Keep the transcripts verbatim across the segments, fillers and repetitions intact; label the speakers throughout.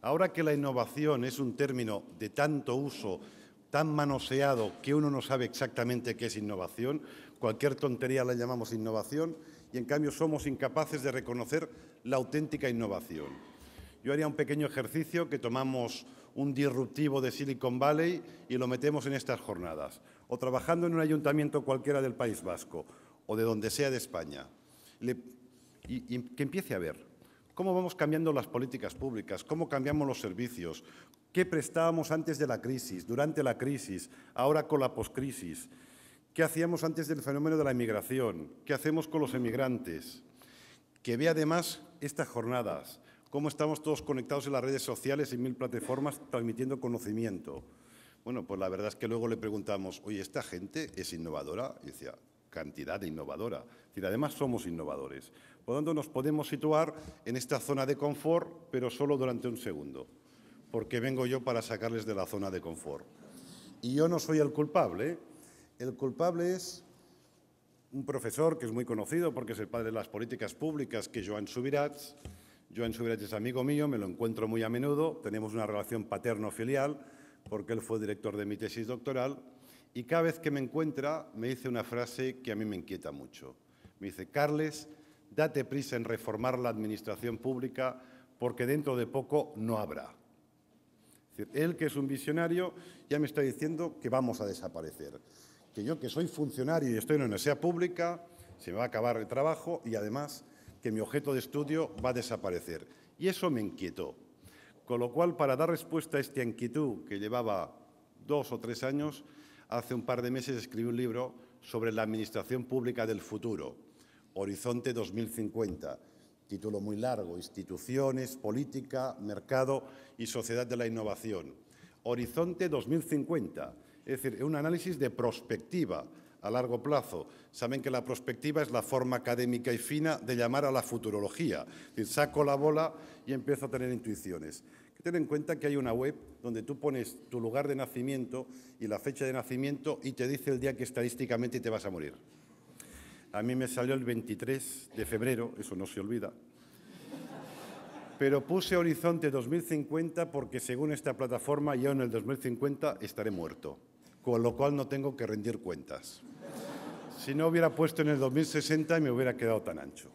Speaker 1: Ahora que la innovación es un término de tanto uso, tan manoseado, que uno no sabe exactamente qué es innovación, cualquier tontería la llamamos innovación y, en cambio, somos incapaces de reconocer la auténtica innovación. Yo haría un pequeño ejercicio, que tomamos un disruptivo de Silicon Valley y lo metemos en estas jornadas, o trabajando en un ayuntamiento cualquiera del País Vasco o de donde sea de España, Le, y, y que empiece a ver cómo vamos cambiando las políticas públicas, cómo cambiamos los servicios, qué prestábamos antes de la crisis, durante la crisis, ahora con la poscrisis, qué hacíamos antes del fenómeno de la inmigración, qué hacemos con los emigrantes, que vea además estas jornadas, cómo estamos todos conectados en las redes sociales, en mil plataformas, transmitiendo conocimiento. Bueno, pues la verdad es que luego le preguntamos, oye, ¿esta gente es innovadora? Y decía, cantidad de innovadora. Es decir, además somos innovadores. Por lo tanto, nos podemos situar en esta zona de confort, pero solo durante un segundo, porque vengo yo para sacarles de la zona de confort. Y yo no soy el culpable, ¿eh? El culpable es un profesor que es muy conocido porque es el padre de las políticas públicas, que es Joan Subirats. Joan Subirats es amigo mío, me lo encuentro muy a menudo, tenemos una relación paterno-filial porque él fue director de mi tesis doctoral y cada vez que me encuentra me dice una frase que a mí me inquieta mucho. Me dice, Carles, date prisa en reformar la administración pública porque dentro de poco no habrá. Es decir, él, que es un visionario, ya me está diciendo que vamos a desaparecer. Que yo, que soy funcionario y estoy en una universidad pública, se me va a acabar el trabajo y, además, que mi objeto de estudio va a desaparecer. Y eso me inquietó. Con lo cual, para dar respuesta a esta inquietud que llevaba dos o tres años, hace un par de meses escribí un libro sobre la administración pública del futuro, Horizonte dos mil cincuenta, título muy largo, Instituciones, Política, Mercado y Sociedad de la Innovación. Horizonte dos mil cincuenta, es decir, un análisis de prospectiva a largo plazo. Saben que la prospectiva es la forma académica y fina de llamar a la futurología. Es decir, saco la bola y empiezo a tener intuiciones. Hay que tener en cuenta que hay una web donde tú pones tu lugar de nacimiento y la fecha de nacimiento y te dice el día que estadísticamente te vas a morir. A mí me salió el veintitrés de febrero, eso no se olvida. Pero puse Horizonte dos mil cincuenta porque, según esta plataforma, yo en el dos mil cincuenta estaré muerto, con lo cual no tengo que rendir cuentas. Si no hubiera puesto en el dos mil sesenta me hubiera quedado tan ancho.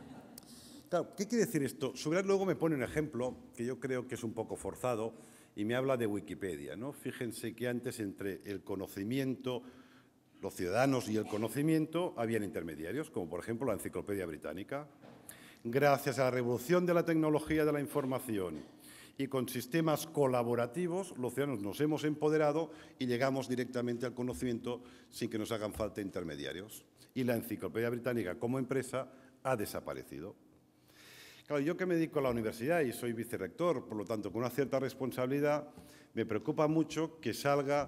Speaker 1: Claro, ¿qué quiere decir esto? Subirás luego me pone un ejemplo que yo creo que es un poco forzado y me habla de Wikipedia, ¿no? Fíjense que antes, entre el conocimiento, los ciudadanos y el conocimiento, habían intermediarios, como por ejemplo la Enciclopedia Británica. Gracias a la revolución de la tecnología de la información y con sistemas colaborativos, los ciudadanos nos hemos empoderado y llegamos directamente al conocimiento sin que nos hagan falta intermediarios. Y la Enciclopedia Británica, como empresa, ha desaparecido. Claro, yo que me dedico a la universidad y soy vicerrector, por lo tanto, con una cierta responsabilidad, me preocupa mucho que salga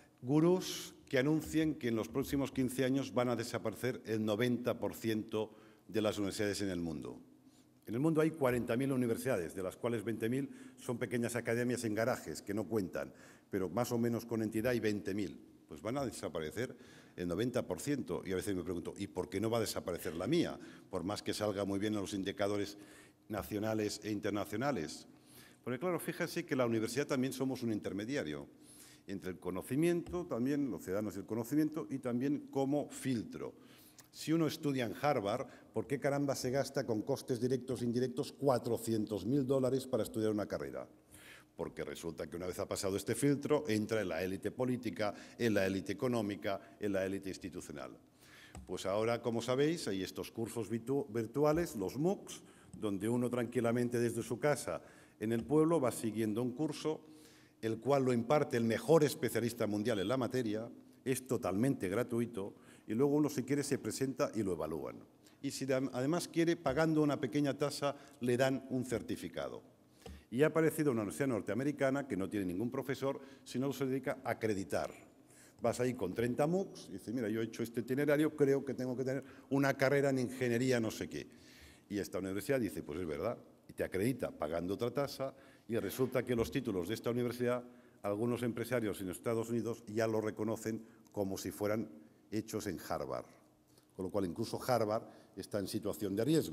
Speaker 1: gurús que anuncien que en los próximos quince años van a desaparecer el noventa por ciento de las universidades en el mundo. En el mundo hay cuarenta mil universidades, de las cuales veinte mil son pequeñas academias en garajes que no cuentan, pero más o menos con entidad hay veinte mil. Pues van a desaparecer el noventa por ciento. Y a veces me pregunto, ¿y por qué no va a desaparecer la mía? Por más que salga muy bien en los indicadores nacionales e internacionales. Porque claro, fíjense que la universidad también somos un intermediario entre el conocimiento, también los ciudadanos y el conocimiento, y también como filtro. Si uno estudia en Harvard, ¿por qué caramba se gasta con costes directos e indirectos cuatrocientos mil dólares para estudiar una carrera? Porque resulta que una vez ha pasado este filtro, entra en la élite política, en la élite económica, en la élite institucional. Pues ahora, como sabéis, hay estos cursos virtu- virtuales, los MOOCs, donde uno tranquilamente desde su casa en el pueblo va siguiendo un curso, el cual lo imparte el mejor especialista mundial en la materia, es totalmente gratuito, y luego uno, si quiere, se presenta y lo evalúan. Y si además quiere, pagando una pequeña tasa, le dan un certificado. Y ha aparecido una universidad norteamericana que no tiene ningún profesor, sino se dedica a acreditar. Vas ahí con treinta MOOCs y dices, mira, yo he hecho este itinerario, creo que tengo que tener una carrera en ingeniería no sé qué. Y esta universidad dice, pues es verdad, y te acredita pagando otra tasa, y resulta que los títulos de esta universidad, algunos empresarios en Estados Unidos ya lo reconocen como si fueran hechos en Harvard. Con lo cual, incluso Harvard está en situación de riesgo.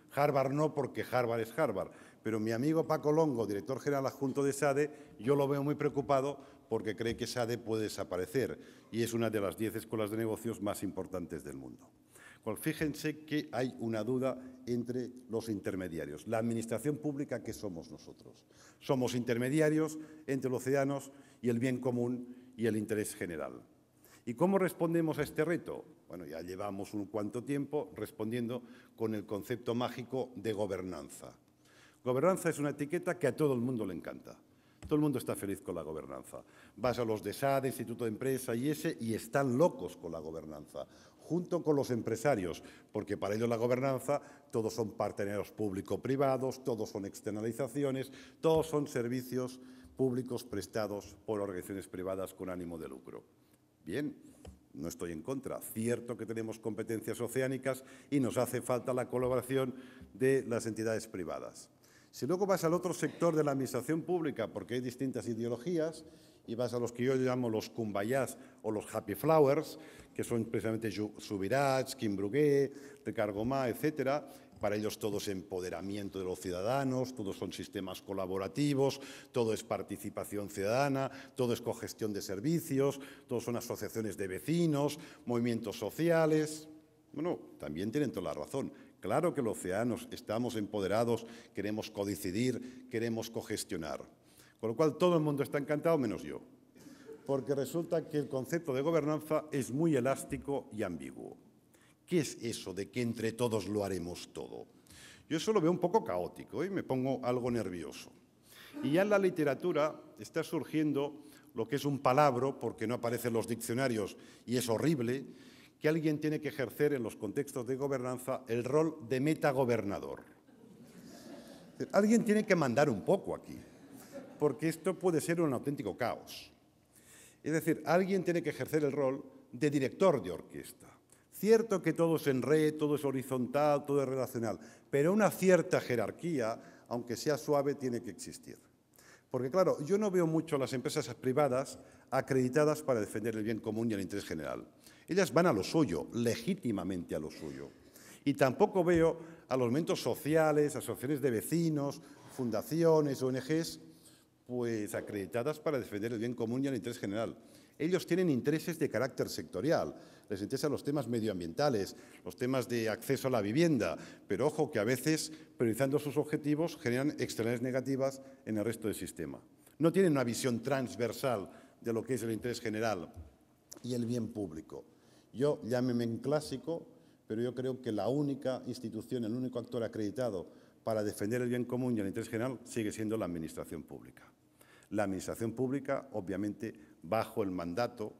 Speaker 1: Harvard no, porque Harvard es Harvard. Pero mi amigo Paco Longo, director general adjunto de SADE, yo lo veo muy preocupado porque cree que SADE puede desaparecer y es una de las diez escuelas de negocios más importantes del mundo. Pues fíjense que hay una duda entre los intermediarios. La administración pública, ¿qué somos nosotros? Somos intermediarios entre los ciudadanos y el bien común y el interés general. ¿Y cómo respondemos a este reto? Bueno, ya llevamos un cuanto tiempo respondiendo con el concepto mágico de gobernanza. Gobernanza es una etiqueta que a todo el mundo le encanta. Todo el mundo está feliz con la gobernanza. Vas a los de SADE, Instituto de Empresa y ese, y están locos con la gobernanza, junto con los empresarios, porque para ellos la gobernanza, todos son partenarios público-privados, todos son externalizaciones, todos son servicios públicos prestados por organizaciones privadas con ánimo de lucro. Bien, no estoy en contra. Cierto que tenemos competencias oceánicas y nos hace falta la colaboración de las entidades privadas. Si luego vas al otro sector de la administración pública, porque hay distintas ideologías, y vas a los que yo llamo los cumbayás o los happy flowers, que son precisamente Subirats, Quim Brugué, Ricard Gomà, etcétera. Para ellos todo es empoderamiento de los ciudadanos, todos son sistemas colaborativos, todo es participación ciudadana, todo es cogestión de servicios, todos son asociaciones de vecinos, movimientos sociales. Bueno, también tienen toda la razón. Claro que los ciudadanos estamos empoderados, queremos codecidir, queremos cogestionar. Con lo cual todo el mundo está encantado menos yo, porque resulta que el concepto de gobernanza es muy elástico y ambiguo. ¿Qué es eso de que entre todos lo haremos todo? Yo eso lo veo un poco caótico y me pongo algo nervioso. Y ya en la literatura está surgiendo lo que es un palabra, porque no aparece en los diccionarios y es horrible, que alguien tiene que ejercer en los contextos de gobernanza el rol de metagobernador. Alguien tiene que mandar un poco aquí, porque esto puede ser un auténtico caos. Es decir, alguien tiene que ejercer el rol de director de orquesta. Cierto que todo es en red, todo es horizontal, todo es relacional, pero una cierta jerarquía, aunque sea suave, tiene que existir. Porque, claro, yo no veo mucho a las empresas privadas acreditadas para defender el bien común y el interés general. Ellas van a lo suyo, legítimamente a lo suyo. Y tampoco veo a los movimientos sociales, asociaciones de vecinos, fundaciones, O N Ges, pues acreditadas para defender el bien común y el interés general. Ellos tienen intereses de carácter sectorial, les interesan los temas medioambientales, los temas de acceso a la vivienda, pero ojo que a veces, priorizando sus objetivos, generan externalidades negativas en el resto del sistema. No tienen una visión transversal de lo que es el interés general y el bien público. Yo, llámeme en clásico, pero yo creo que la única institución, el único actor acreditado para defender el bien común y el interés general sigue siendo la administración pública. La administración pública, obviamente, bajo el mandato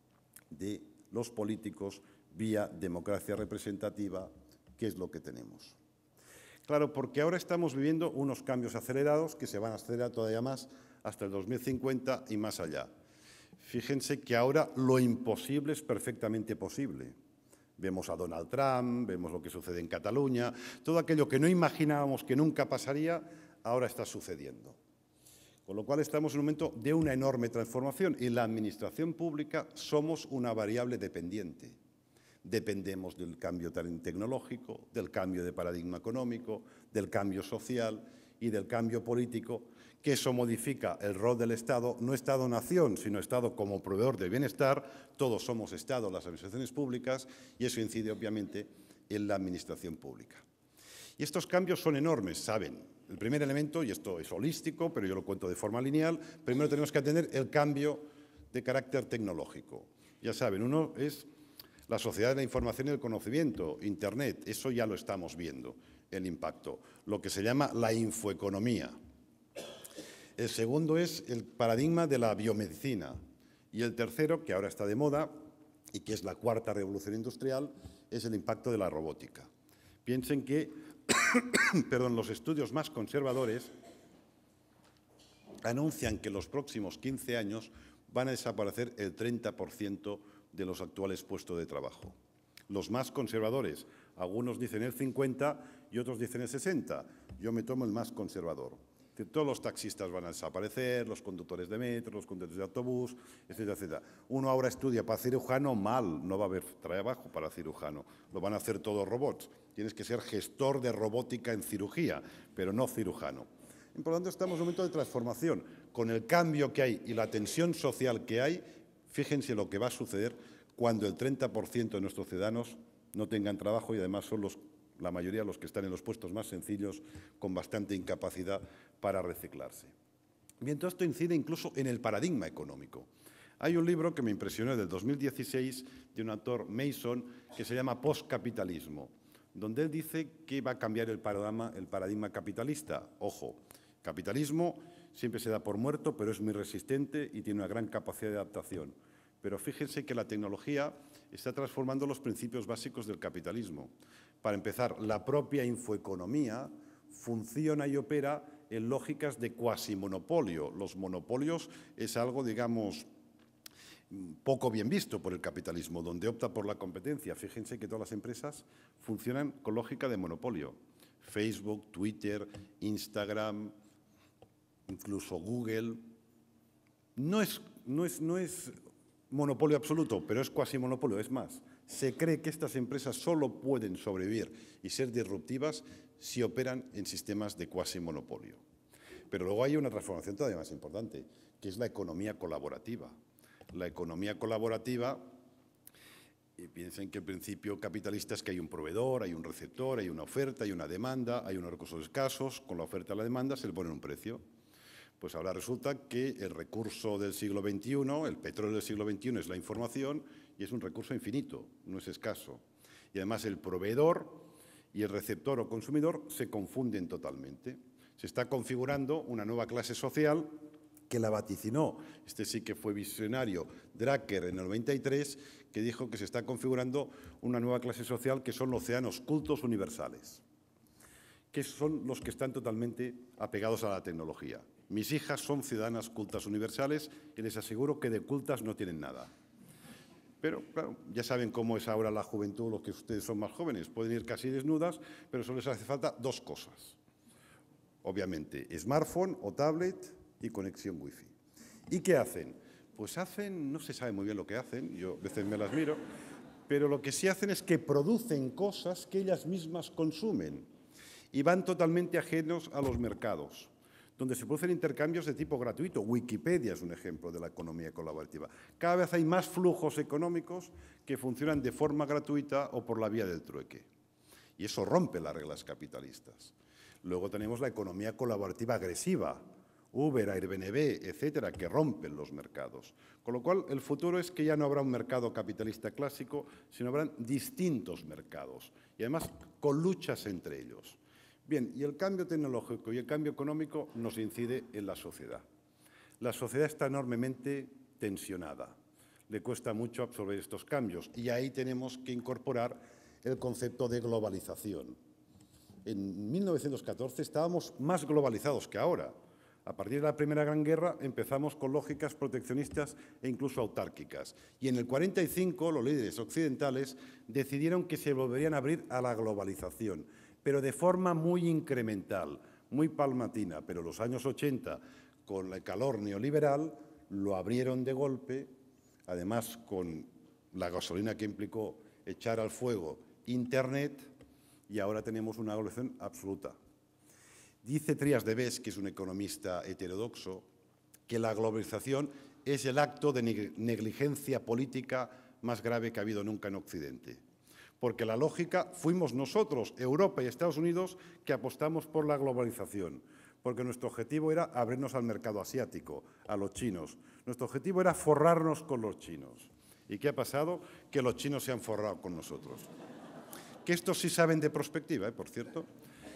Speaker 1: de los políticos vía democracia representativa, que es lo que tenemos. Claro, porque ahora estamos viviendo unos cambios acelerados que se van a acelerar todavía más hasta el dos mil cincuenta y más allá. Fíjense que ahora lo imposible es perfectamente posible. Vemos a Donald Trump, vemos lo que sucede en Cataluña, todo aquello que no imaginábamos que nunca pasaría, ahora está sucediendo. Con lo cual estamos en un momento de una enorme transformación y la administración pública somos una variable dependiente. Dependemos del cambio tecnológico, del cambio de paradigma económico, del cambio social y del cambio político, que eso modifica el rol del Estado, no Estado-nación, sino Estado como proveedor del bienestar. Todos somos Estado, las administraciones públicas, y eso incide obviamente en la administración pública. Y estos cambios son enormes, saben. El primer elemento, y esto es holístico, pero yo lo cuento de forma lineal, primero tenemos que atender el cambio de carácter tecnológico. Ya saben, uno es la sociedad de la información y el conocimiento, Internet, eso ya lo estamos viendo, el impacto. Lo que se llama la infoeconomía. El segundo es el paradigma de la biomedicina. Y el tercero, que ahora está de moda, y que es la cuarta revolución industrial, es el impacto de la robótica. Piensen que perdón, los estudios más conservadores anuncian que en los próximos quince años van a desaparecer el treinta por ciento de los actuales puestos de trabajo. Los más conservadores, algunos dicen el cincuenta y otros dicen el sesenta. Yo me tomo el más conservador. Que todos los taxistas van a desaparecer, los conductores de metro, los conductores de autobús, etcétera, etcétera. Uno ahora estudia para cirujano, mal, no va a haber trabajo para cirujano, lo van a hacer todos robots. Tienes que ser gestor de robótica en cirugía, pero no cirujano. Y por lo tanto, estamos en un momento de transformación. Con el cambio que hay y la tensión social que hay, fíjense lo que va a suceder cuando el treinta por ciento de nuestros ciudadanos no tengan trabajo y además son los la mayoría de los que están en los puestos más sencillos, con bastante incapacidad para reciclarse. Bien, todo esto incide incluso en el paradigma económico. Hay un libro que me impresionó del dos mil dieciséis de un autor, Mason, que se llama Postcapitalismo, donde él dice que va a cambiar el paradigma, el paradigma capitalista. Ojo, capitalismo siempre se da por muerto, pero es muy resistente y tiene una gran capacidad de adaptación. Pero fíjense que la tecnología está transformando los principios básicos del capitalismo. Para empezar, la propia infoeconomía funciona y opera en lógicas de cuasimonopolio. Los monopolios es algo, digamos, poco bien visto por el capitalismo, donde opta por la competencia. Fíjense que todas las empresas funcionan con lógica de monopolio. Facebook, Twitter, Instagram, incluso Google. No es, no es, no es monopolio absoluto, pero es cuasimonopolio. Es más, se cree que estas empresas solo pueden sobrevivir y ser disruptivas si operan en sistemas de cuasimonopolio. Pero luego hay una transformación todavía más importante, que es la economía colaborativa. La economía colaborativa, y piensen que el principio capitalista es que hay un proveedor, hay un receptor, hay una oferta, hay una demanda, hay unos recursos escasos, con la oferta y la demanda se le pone un precio. Pues ahora resulta que el recurso del siglo veintiuno, el petróleo del siglo veintiuno es la información y es un recurso infinito, no es escaso. Y además el proveedor y el receptor o consumidor se confunden totalmente. Se está configurando una nueva clase social que la vaticinó, este sí que fue visionario, Drucker en el noventa y tres, que dijo que se está configurando una nueva clase social que son los ciudadanos cultos universales, que son los que están totalmente apegados a la tecnología. Mis hijas son ciudadanas cultas universales y les aseguro que de cultas no tienen nada. Pero, claro, ya saben cómo es ahora la juventud, los que ustedes son más jóvenes. Pueden ir casi desnudas, pero solo les hace falta dos cosas. Obviamente, smartphone o tablet y conexión wifi. ¿Y qué hacen? Pues hacen, no se sabe muy bien lo que hacen, yo a veces me las miro, pero lo que sí hacen es que producen cosas que ellas mismas consumen y van totalmente ajenos a los mercados, donde se producen intercambios de tipo gratuito. Wikipedia es un ejemplo de la economía colaborativa. Cada vez hay más flujos económicos que funcionan de forma gratuita o por la vía del trueque. Y eso rompe las reglas capitalistas. Luego tenemos la economía colaborativa agresiva, Uber, Airbnb, etcétera, que rompen los mercados. Con lo cual, el futuro es que ya no habrá un mercado capitalista clásico, sino habrán distintos mercados y además con luchas entre ellos. Bien, y el cambio tecnológico y el cambio económico nos incide en la sociedad. La sociedad está enormemente tensionada, le cuesta mucho absorber estos cambios y ahí tenemos que incorporar el concepto de globalización. En mil novecientos catorce estábamos más globalizados que ahora. A partir de la Primera Gran Guerra empezamos con lógicas proteccionistas e incluso autárquicas. Y en el cuarenta y cinco los líderes occidentales decidieron que se volverían a abrir a la globalización, pero de forma muy incremental, muy palmatina. Pero en los años ochenta, con el calor neoliberal, lo abrieron de golpe, además con la gasolina que implicó echar al fuego Internet, y ahora tenemos una globalización absoluta. Dice Trías de Bes, que es un economista heterodoxo, que la globalización es el acto de negligencia política más grave que ha habido nunca en Occidente. Porque la lógica fuimos nosotros, Europa y Estados Unidos, que apostamos por la globalización. Porque nuestro objetivo era abrirnos al mercado asiático, a los chinos. Nuestro objetivo era forrarnos con los chinos. ¿Y qué ha pasado? Que los chinos se han forrado con nosotros. Que estos sí saben de prospectiva, ¿eh? Por cierto.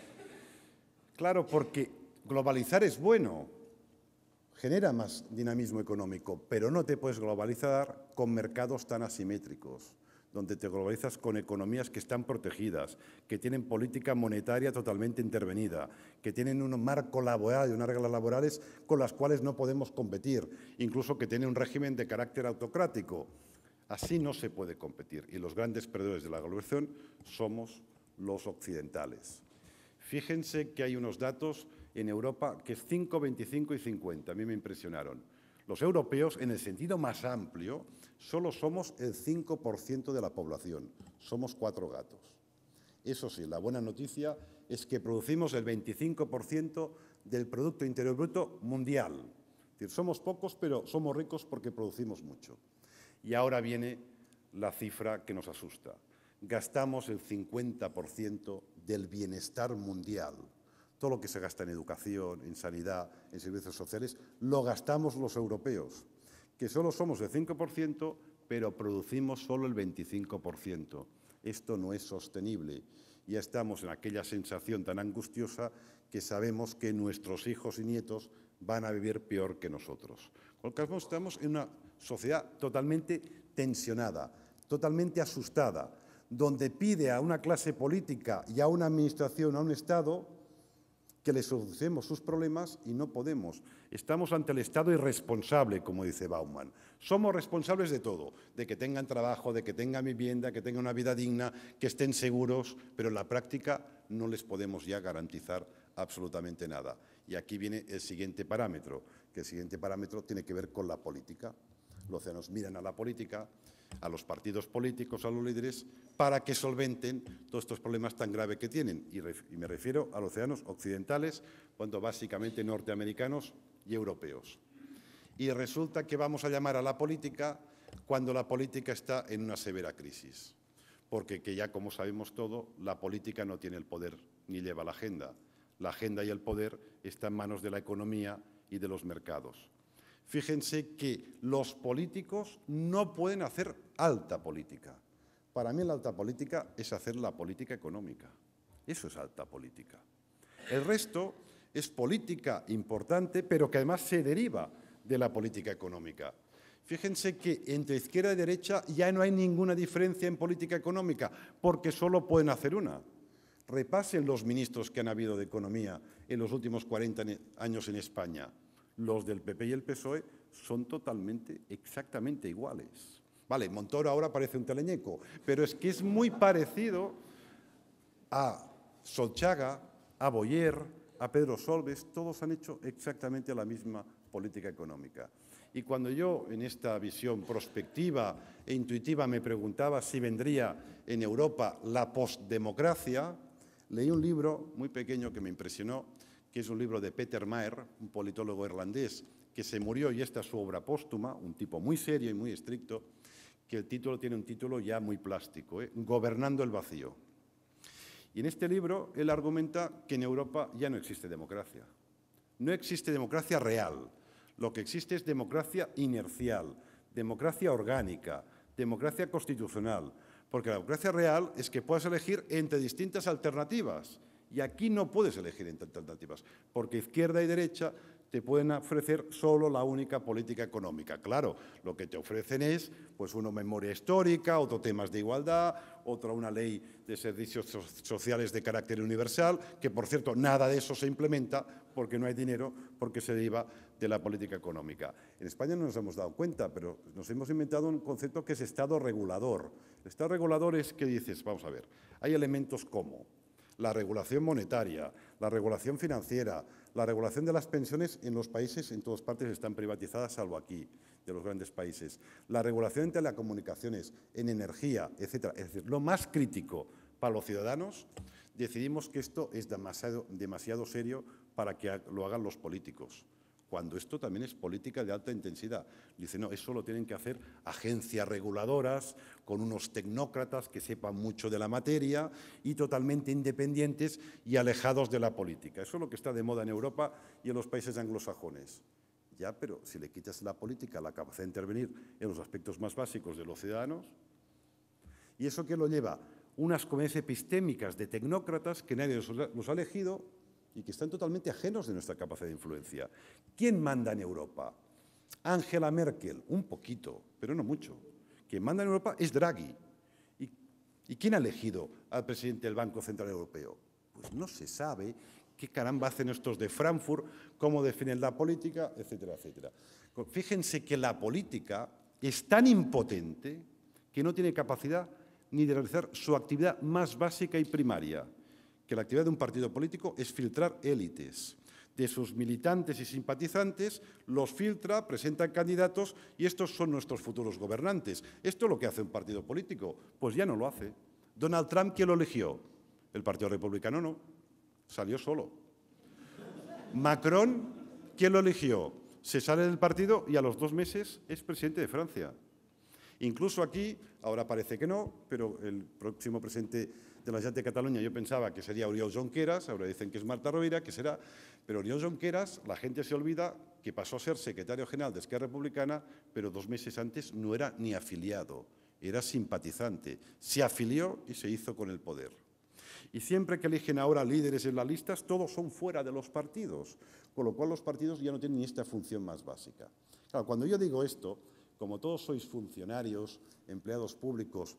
Speaker 1: Claro, porque globalizar es bueno, genera más dinamismo económico, pero no te puedes globalizar con mercados tan asimétricos, donde te globalizas con economías que están protegidas, que tienen política monetaria totalmente intervenida, que tienen un marco laboral y unas reglas laborales con las cuales no podemos competir, incluso que tienen un régimen de carácter autocrático. Así no se puede competir y los grandes perdedores de la globalización somos los occidentales. Fíjense que hay unos datos en Europa, que es cinco, veinticinco y cincuenta. A mí me impresionaron. Los europeos, en el sentido más amplio, solo somos el cinco por ciento de la población. Somos cuatro gatos. Eso sí, la buena noticia es que producimos el veinticinco por ciento del Producto Interior Bruto mundial. Es decir, somos pocos, pero somos ricos porque producimos mucho. Y ahora viene la cifra que nos asusta. Gastamos el cincuenta por ciento del bienestar mundial. Todo lo que se gasta en educación, en sanidad, en servicios sociales, lo gastamos los europeos, que solo somos el cinco por ciento, pero producimos solo el veinticinco por ciento. Esto no es sostenible. Ya estamos en aquella sensación tan angustiosa que sabemos que nuestros hijos y nietos van a vivir peor que nosotros. Con lo que estamos en una sociedad totalmente tensionada, totalmente asustada, donde pide a una clase política y a una administración, a un Estado, que le solucionemos sus problemas y no podemos. Estamos ante el Estado irresponsable, como dice Bauman. Somos responsables de todo, de que tengan trabajo, de que tengan vivienda, que tengan una vida digna, que estén seguros, pero en la práctica no les podemos ya garantizar absolutamente nada. Y aquí viene el siguiente parámetro, que el siguiente parámetro tiene que ver con la política. Los ciudadanos miran a la política, a los partidos políticos, a los líderes, para que solventen todos estos problemas tan graves que tienen. Y, y me refiero a los ciudadanos occidentales, cuando básicamente norteamericanos y europeos. Y resulta que vamos a llamar a la política cuando la política está en una severa crisis. Porque que ya, como sabemos todo, la política no tiene el poder ni lleva la agenda. La agenda y el poder están en manos de la economía y de los mercados. Fíjense que los políticos no pueden hacer alta política. Para mí la alta política es hacer la política económica. Eso es alta política. El resto es política importante, pero que además se deriva de la política económica. Fíjense que entre izquierda y derecha ya no hay ninguna diferencia en política económica, porque solo pueden hacer una. Repasen los ministros que han habido de Economía en los últimos cuarenta años en España. Los del P P y el P S O E son totalmente, exactamente iguales. Vale, Montoro ahora parece un teleñeco, pero es que es muy parecido a Solchaga, a Boyer, a Pedro Solbes. Todos han hecho exactamente la misma política económica. Y cuando yo, en esta visión prospectiva e intuitiva, me preguntaba si vendría en Europa la postdemocracia, leí un libro muy pequeño que me impresionó, que es un libro de Peter Maher, un politólogo irlandés, que se murió y esta es su obra póstuma, un tipo muy serio y muy estricto, que el título tiene un título ya muy plástico, ¿eh? Gobernando el vacío. Y en este libro él argumenta que en Europa ya no existe democracia. No existe democracia real. Lo que existe es democracia inercial, democracia orgánica, democracia constitucional. Porque la democracia real es que puedas elegir entre distintas alternativas. Y aquí no puedes elegir entre alternativas, porque izquierda y derecha te pueden ofrecer solo la única política económica. Claro, lo que te ofrecen es pues, una memoria histórica, otros temas de igualdad, otra una ley de servicios sociales de carácter universal, que, por cierto, nada de eso se implementa porque no hay dinero, porque se deriva de la política económica. En España no nos hemos dado cuenta, pero nos hemos inventado un concepto que es Estado regulador. El Estado regulador es que dices, vamos a ver, hay elementos como la regulación monetaria, la regulación financiera, la regulación de las pensiones en los países, en todas partes están privatizadas, salvo aquí, de los grandes países. La regulación en telecomunicaciones, en energía, etcétera. Es decir, lo más crítico para los ciudadanos, decidimos que esto es demasiado, demasiado serio para que lo hagan los políticos, cuando esto también es política de alta intensidad. Dice, no, eso lo tienen que hacer agencias reguladoras, con unos tecnócratas que sepan mucho de la materia y totalmente independientes y alejados de la política. Eso es lo que está de moda en Europa y en los países anglosajones. Ya, pero si le quitas a la política la capacidad de intervenir en los aspectos más básicos de los ciudadanos, ¿y eso qué lo lleva? Unas comunidades epistémicas de tecnócratas que nadie los ha elegido y que están totalmente ajenos de nuestra capacidad de influencia. ¿Quién manda en Europa? Angela Merkel, un poquito, pero no mucho. Quien manda en Europa es Draghi. ¿Y, ¿Y quién ha elegido al presidente del Banco Central Europeo? Pues no se sabe qué caramba hacen estos de Frankfurt, cómo definen la política, etcétera, etcétera. Fíjense que la política es tan impotente que no tiene capacidad ni de realizar su actividad más básica y primaria, que la actividad de un partido político es filtrar élites, de sus militantes y simpatizantes, los filtra, presenta candidatos y estos son nuestros futuros gobernantes. ¿Esto es lo que hace un partido político? Pues ya no lo hace. Donald Trump, ¿quién lo eligió? El Partido Republicano no, salió solo. Macron, ¿quién lo eligió? Se sale del partido y a los dos meses es presidente de Francia. Incluso aquí, ahora parece que no, pero el próximo presidente de la Generalitat de Cataluña yo pensaba que sería Oriol Junqueras, ahora dicen que es Marta Rovira, que será, pero Oriol Junqueras, la gente se olvida que pasó a ser secretario general de Esquerra Republicana, pero dos meses antes no era ni afiliado, era simpatizante. Se afilió y se hizo con el poder. Y siempre que eligen ahora líderes en las listas, todos son fuera de los partidos, con lo cual los partidos ya no tienen ni esta función más básica. Claro, cuando yo digo esto, como todos sois funcionarios, empleados públicos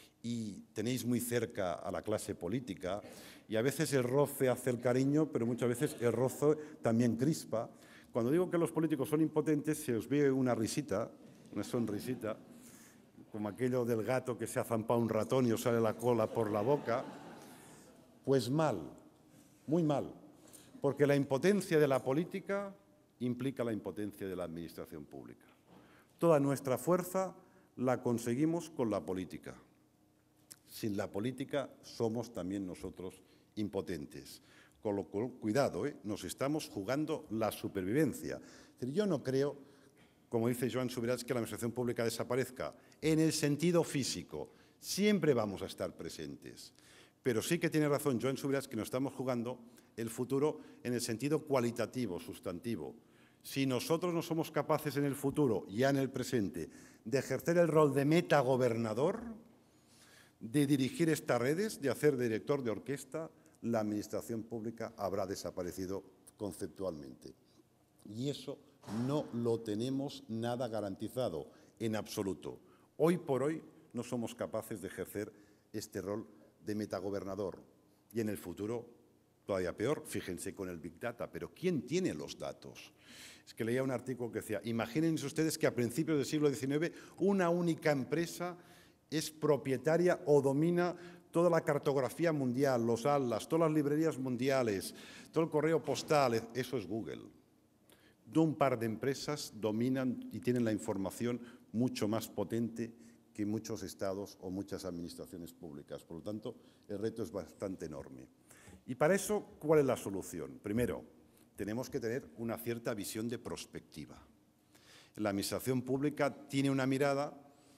Speaker 1: y tenéis muy cerca a la clase política, y a veces el roce hace el cariño, pero muchas veces el roce también crispa, cuando digo que los políticos son impotentes, se os ve una risita, una sonrisita, como aquello del gato que se ha zampado un ratón y os sale la cola por la boca. Pues mal, muy mal, porque la impotencia de la política implica la impotencia de la administración pública. Toda nuestra fuerza la conseguimos con la política. Sin la política somos también nosotros impotentes. Con lo cual, cuidado, ¿eh? Nos estamos jugando la supervivencia. Es decir, yo no creo, como dice Joan Subirats, que la administración pública desaparezca. En el sentido físico, siempre vamos a estar presentes. Pero sí que tiene razón Joan Subirats que nos estamos jugando el futuro en el sentido cualitativo, sustantivo. Si nosotros no somos capaces en el futuro, ya en el presente, de ejercer el rol de metagobernador, de dirigir estas redes, de hacer de director de orquesta, la administración pública habrá desaparecido conceptualmente. Y eso no lo tenemos nada garantizado, en absoluto. Hoy por hoy no somos capaces de ejercer este rol de metagobernador. Y en el futuro, todavía peor, fíjense con el Big Data. Pero ¿quién tiene los datos? Es que leía un artículo que decía, imagínense ustedes que a principios del siglo diecinueve una única empresa es propietaria o domina toda la cartografía mundial, los atlas, todas las librerías mundiales, todo el correo postal. Eso es Google. De un par de empresas dominan y tienen la información mucho más potente que muchos estados o muchas administraciones públicas. Por lo tanto, el reto es bastante enorme. Y para eso, ¿cuál es la solución? Primero, tenemos que tener una cierta visión de prospectiva. La administración pública tiene una mirada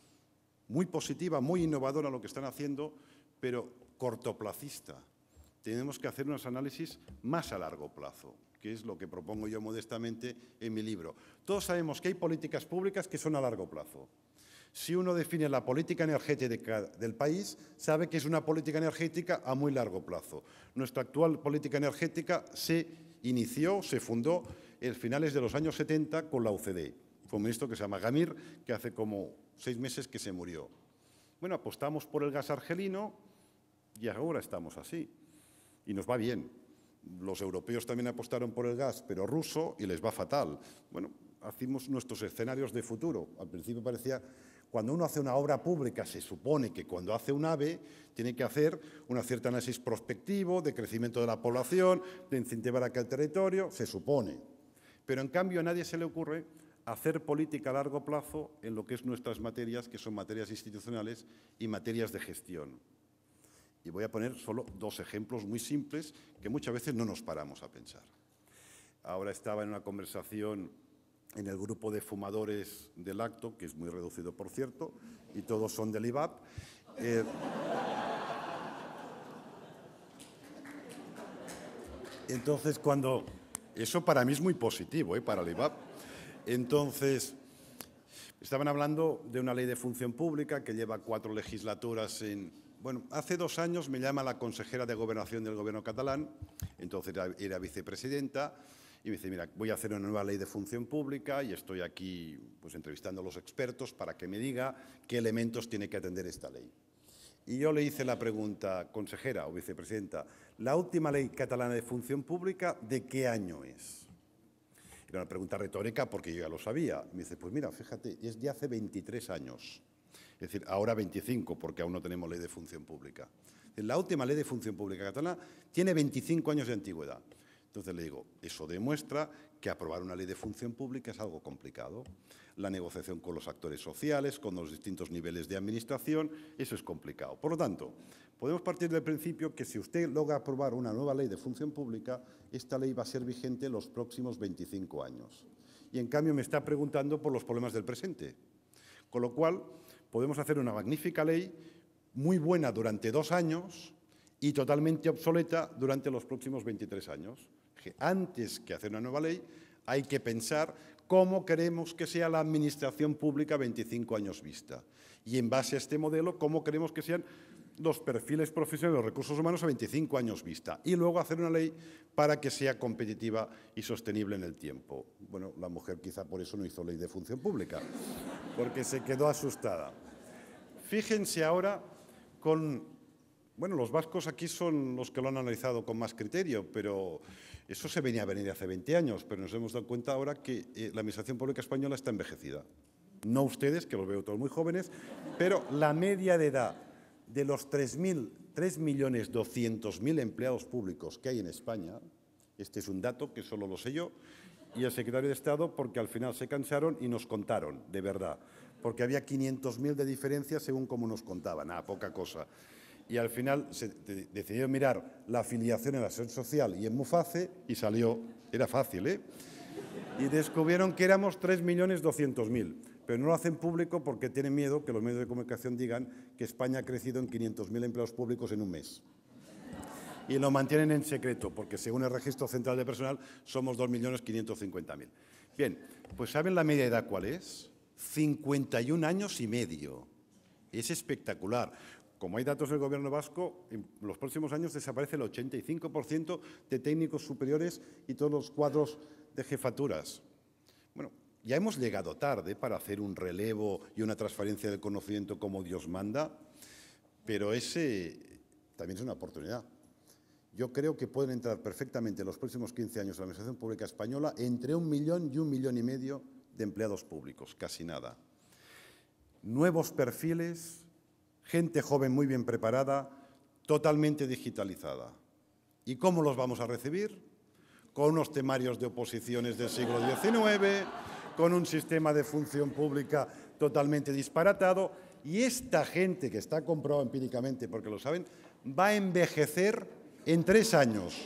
Speaker 1: muy positiva, muy innovadora en lo que están haciendo, pero cortoplacista. Tenemos que hacer unos análisis más a largo plazo, que es lo que propongo yo modestamente en mi libro. Todos sabemos que hay políticas públicas que son a largo plazo. Si uno define la política energética del país, sabe que es una política energética a muy largo plazo. Nuestra actual política energética se inició, se fundó en finales de los años setenta con la U C D. Fue un ministro que se llama Gamir, que hace como seis meses que se murió. Bueno, apostamos por el gas argelino y ahora estamos así. Y nos va bien. Los europeos también apostaron por el gas, pero ruso, y les va fatal. Bueno, hacemos nuestros escenarios de futuro. Al principio parecía, cuando uno hace una obra pública, se supone que cuando hace un AVE tiene que hacer un cierto análisis prospectivo de crecimiento de la población, de incentivar aquel territorio, se supone. Pero en cambio a nadie se le ocurre hacer política a largo plazo en lo que es nuestras materias, que son materias institucionales y materias de gestión. Y voy a poner solo dos ejemplos muy simples que muchas veces no nos paramos a pensar. Ahora estaba en una conversación en el grupo de fumadores del acto, que es muy reducido, por cierto, y todos son del I V A P. Eh, entonces, cuando... Eso para mí es muy positivo, ¿eh? Para el I V A P. Entonces, estaban hablando de una ley de función pública que lleva cuatro legislaturas en... Bueno, hace dos años me llama la consejera de Gobernación del Gobierno catalán, entonces era, era vicepresidenta, y me dice, mira, voy a hacer una nueva ley de función pública y estoy aquí pues, entrevistando a los expertos para que me diga qué elementos tiene que atender esta ley. Y yo le hice la pregunta, consejera o vicepresidenta, ¿la última ley catalana de función pública de qué año es? Era una pregunta retórica porque yo ya lo sabía. Me dice, pues mira, fíjate, es de hace veintitrés años. Es decir, ahora veinticinco, porque aún no tenemos ley de función pública. La última ley de función pública catalana tiene veinticinco años de antigüedad. Entonces le digo, eso demuestra que aprobar una ley de función pública es algo complicado. La negociación con los actores sociales, con los distintos niveles de administración, eso es complicado. Por lo tanto, podemos partir del principio que si usted logra aprobar una nueva ley de función pública, esta ley va a ser vigente los próximos veinticinco años. Y en cambio me está preguntando por los problemas del presente. Con lo cual, podemos hacer una magnífica ley, muy buena durante dos años y totalmente obsoleta durante los próximos veintitrés años. Que antes que hacer una nueva ley, hay que pensar cómo queremos que sea la administración pública veinticinco años vista. Y en base a este modelo, cómo queremos que sean los perfiles profesionales de los recursos humanos a veinticinco años vista. Y luego hacer una ley para que sea competitiva y sostenible en el tiempo. Bueno, la mujer quizá por eso no hizo ley de función pública, porque se quedó asustada. Fíjense ahora con... Bueno, los vascos aquí son los que lo han analizado con más criterio, pero eso se venía a venir hace veinte años, pero nos hemos dado cuenta ahora que eh, la Administración Pública Española está envejecida. No ustedes, que los veo todos muy jóvenes, pero la media de edad de los tres millones doscientos mil empleados públicos que hay en España, este es un dato que solo lo sé yo, y el secretario de Estado, porque al final se cansaron y nos contaron, de verdad, porque había quinientos mil de diferencia según cómo nos contaban, ah, poca cosa. Y al final se decidió mirar la afiliación en la Seguridad Social y en Muface y salió, era fácil, ¿eh? Y descubrieron que éramos tres millones doscientos mil, pero no lo hacen público porque tienen miedo que los medios de comunicación digan que España ha crecido en quinientos mil empleados públicos en un mes. Y lo mantienen en secreto, porque según el Registro Central de Personal somos dos millones quinientos cincuenta mil. Bien, pues ¿saben la media edad cuál es? cincuenta y un años y medio. Es espectacular. Como hay datos del Gobierno vasco, en los próximos años desaparece el ochenta y cinco por ciento de técnicos superiores y todos los cuadros de jefaturas. Bueno, ya hemos llegado tarde para hacer un relevo y una transferencia del conocimiento como Dios manda, pero ese también es una oportunidad. Yo creo que pueden entrar perfectamente en los próximos quince años en la Administración Pública Española entre un millón y un millón y medio de empleados públicos, casi nada. Nuevos perfiles, gente joven muy bien preparada, totalmente digitalizada. ¿Y cómo los vamos a recibir? Con unos temarios de oposiciones del siglo diecinueve, con un sistema de función pública totalmente disparatado, y esta gente, que está comprobado empíricamente porque lo saben, va a envejecer en tres años,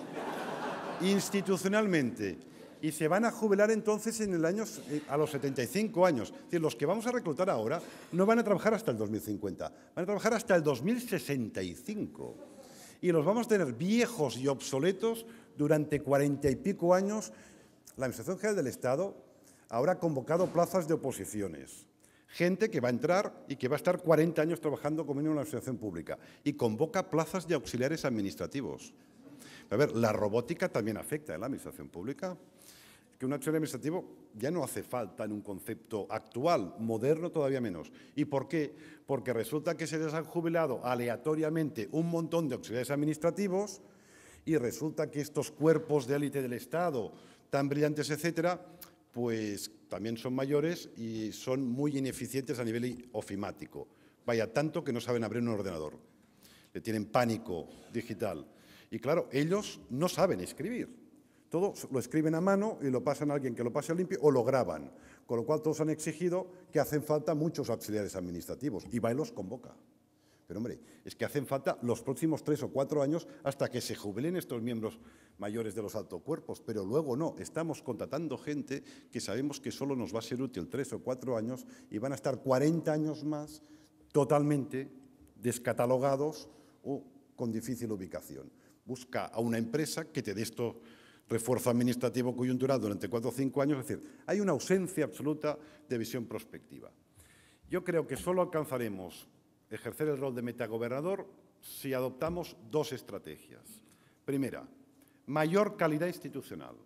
Speaker 1: institucionalmente. Y se van a jubilar entonces en el año, a los setenta y cinco años. Es decir, los que vamos a reclutar ahora no van a trabajar hasta el dos mil cincuenta, van a trabajar hasta el dos mil sesenta y cinco. Y los vamos a tener viejos y obsoletos durante cuarenta y pico años. La Administración General del Estado ahora ha convocado plazas de oposiciones. Gente que va a entrar y que va a estar cuarenta años trabajando como mínimo en la administración pública. Y convoca plazas de auxiliares administrativos. A ver, la robótica también afecta en la administración pública. Que un auxiliar administrativo ya no hace falta en un concepto actual, moderno todavía menos. ¿Y por qué? Porque resulta que se les han jubilado aleatoriamente un montón de auxiliares administrativos y resulta que estos cuerpos de élite del Estado, tan brillantes, etcétera, pues también son mayores y son muy ineficientes a nivel ofimático. Vaya, tanto que no saben abrir un ordenador. Le tienen pánico digital. Y claro, ellos no saben escribir. Todo lo escriben a mano y lo pasan a alguien que lo pase a limpio o lo graban. Con lo cual todos han exigido que hacen falta muchos auxiliares administrativos y va y los convoca. Pero hombre, es que hacen falta los próximos tres o cuatro años hasta que se jubilen estos miembros mayores de los altos cuerpos. Pero luego no, estamos contratando gente que sabemos que solo nos va a ser útil tres o cuatro años y van a estar cuarenta años más totalmente descatalogados o con difícil ubicación. Busca a una empresa que te dé esto refuerzo administrativo coyuntural durante cuatro o cinco años. Es decir, hay una ausencia absoluta de visión prospectiva. Yo creo que solo alcanzaremos ejercer el rol de metagobernador si adoptamos dos estrategias. Primera, mayor calidad institucional.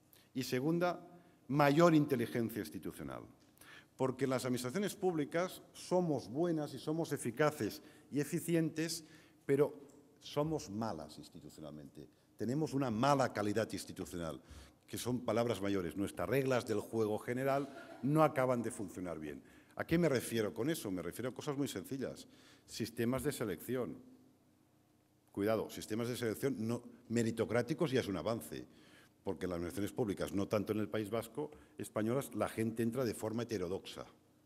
Speaker 1: Y segunda, mayor inteligencia institucional. Porque en las administraciones públicas somos buenas y somos eficaces y eficientes, pero somos malas institucionalmente. Tenemos una mala calidad institucional, que son palabras mayores. Nuestras reglas del juego general no acaban de funcionar bien. ¿A qué me refiero con eso? Me refiero a cosas muy sencillas. Sistemas de selección. Cuidado, sistemas de selección no, meritocráticos ya es un avance. porque en las administraciones públicas, no tanto en el País Vasco, españolas, la gente entra de forma heterodoxa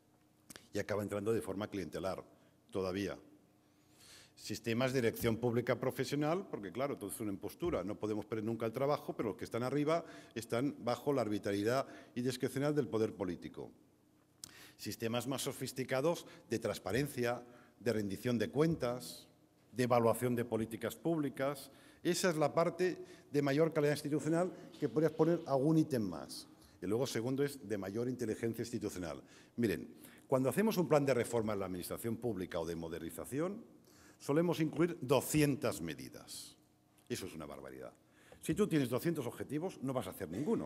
Speaker 1: y acaba entrando de forma clientelar, todavía. Sistemas de dirección pública profesional, porque claro, todo es una impostura, no podemos perder nunca el trabajo, pero los que están arriba están bajo la arbitrariedad y discrecionalidad del poder político. Sistemas más sofisticados de transparencia, de rendición de cuentas, de evaluación de políticas públicas. Esa es la parte de mayor calidad institucional que podrías poner algún ítem más. Y luego, segundo, es de mayor inteligencia institucional. Miren, cuando hacemos un plan de reforma en la administración pública o de modernización, solemos incluir doscientas medidas. Eso es una barbaridad. Si tú tienes doscientos objetivos, no vas a hacer ninguno.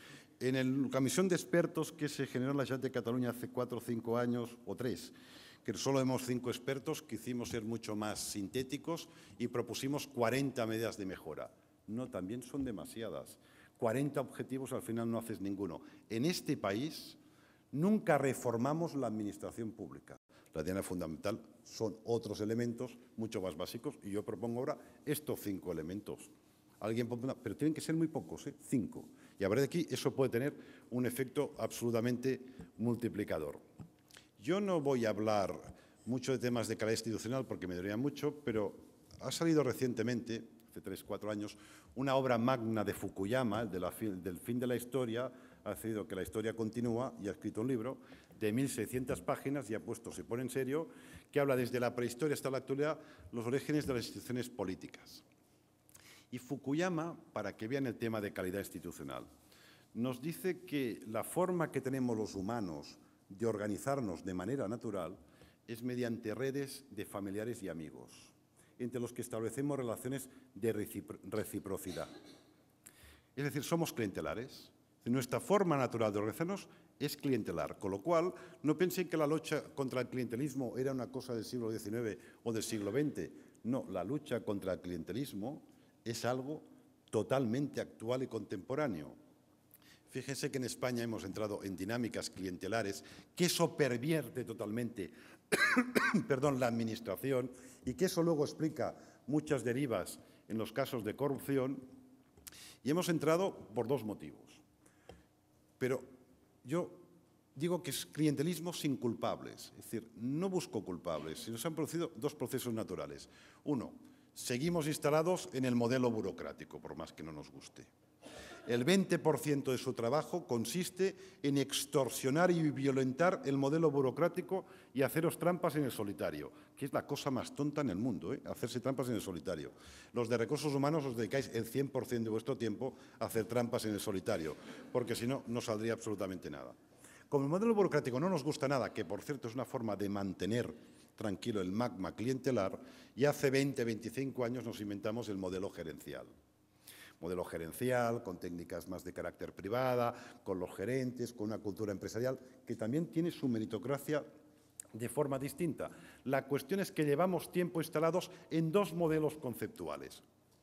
Speaker 1: En la comisión de expertos que se generó en la Generalitat de Cataluña hace cuatro o cinco años, o tres, que solo hemos cinco expertos, quisimos ser mucho más sintéticos y propusimos cuarenta medidas de mejora. No, también son demasiadas. cuarenta objetivos, al final no haces ninguno. En este país nunca reformamos la administración pública. La diana fundamental son otros elementos mucho más básicos y yo propongo ahora estos cinco elementos. Alguien pondrá, pero tienen que ser muy pocos, ¿eh? Cinco. Y a ver de aquí, eso puede tener un efecto absolutamente multiplicador. Yo no voy a hablar mucho de temas de calidad institucional porque me daría mucho, pero ha salido recientemente, hace tres, cuatro años, una obra magna de Fukuyama, de la, del fin de la historia, ha decidido que la historia continúa y ha escrito un libro de mil seiscientas páginas y ha puesto, se pone en serio, que habla desde la prehistoria hasta la actualidad los orígenes de las instituciones políticas. Y Fukuyama, para que vean el tema de calidad institucional, nos dice que la forma que tenemos los humanos de organizarnos de manera natural es mediante redes de familiares y amigos, entre los que establecemos relaciones de reciprocidad. Es decir, somos clientelares. Nuestra forma natural de organizarnos es clientelar, con lo cual no piensen que la lucha contra el clientelismo era una cosa del siglo diecinueve o del siglo veinte. No, la lucha contra el clientelismo es algo totalmente actual y contemporáneo. Fíjense que en España hemos entrado en dinámicas clientelares que eso pervierte totalmente perdón, la administración y que eso luego explica muchas derivas en los casos de corrupción. Y hemos entrado por dos motivos. Pero yo digo que es clientelismo sin culpables. Es decir, no busco culpables, sino se han producido dos procesos naturales. Uno, seguimos instalados en el modelo burocrático, por más que no nos guste. El veinte por ciento de su trabajo consiste en extorsionar y violentar el modelo burocrático y haceros trampas en el solitario, que es la cosa más tonta en el mundo, ¿eh? Hacerse trampas en el solitario. Los de recursos humanos os dedicáis el cien por ciento de vuestro tiempo a hacer trampas en el solitario, porque si no, no saldría absolutamente nada. Como el modelo burocrático no nos gusta nada, que por cierto es una forma de mantener tranquilo el magma clientelar, y hace veinte, veinticinco años nos inventamos el modelo gerencial. Modelo gerencial, con técnicas más de carácter privada, con los gerentes, con una cultura empresarial, que también tiene su meritocracia de forma distinta. La cuestión es que llevamos tiempo instalados en dos modelos conceptuales.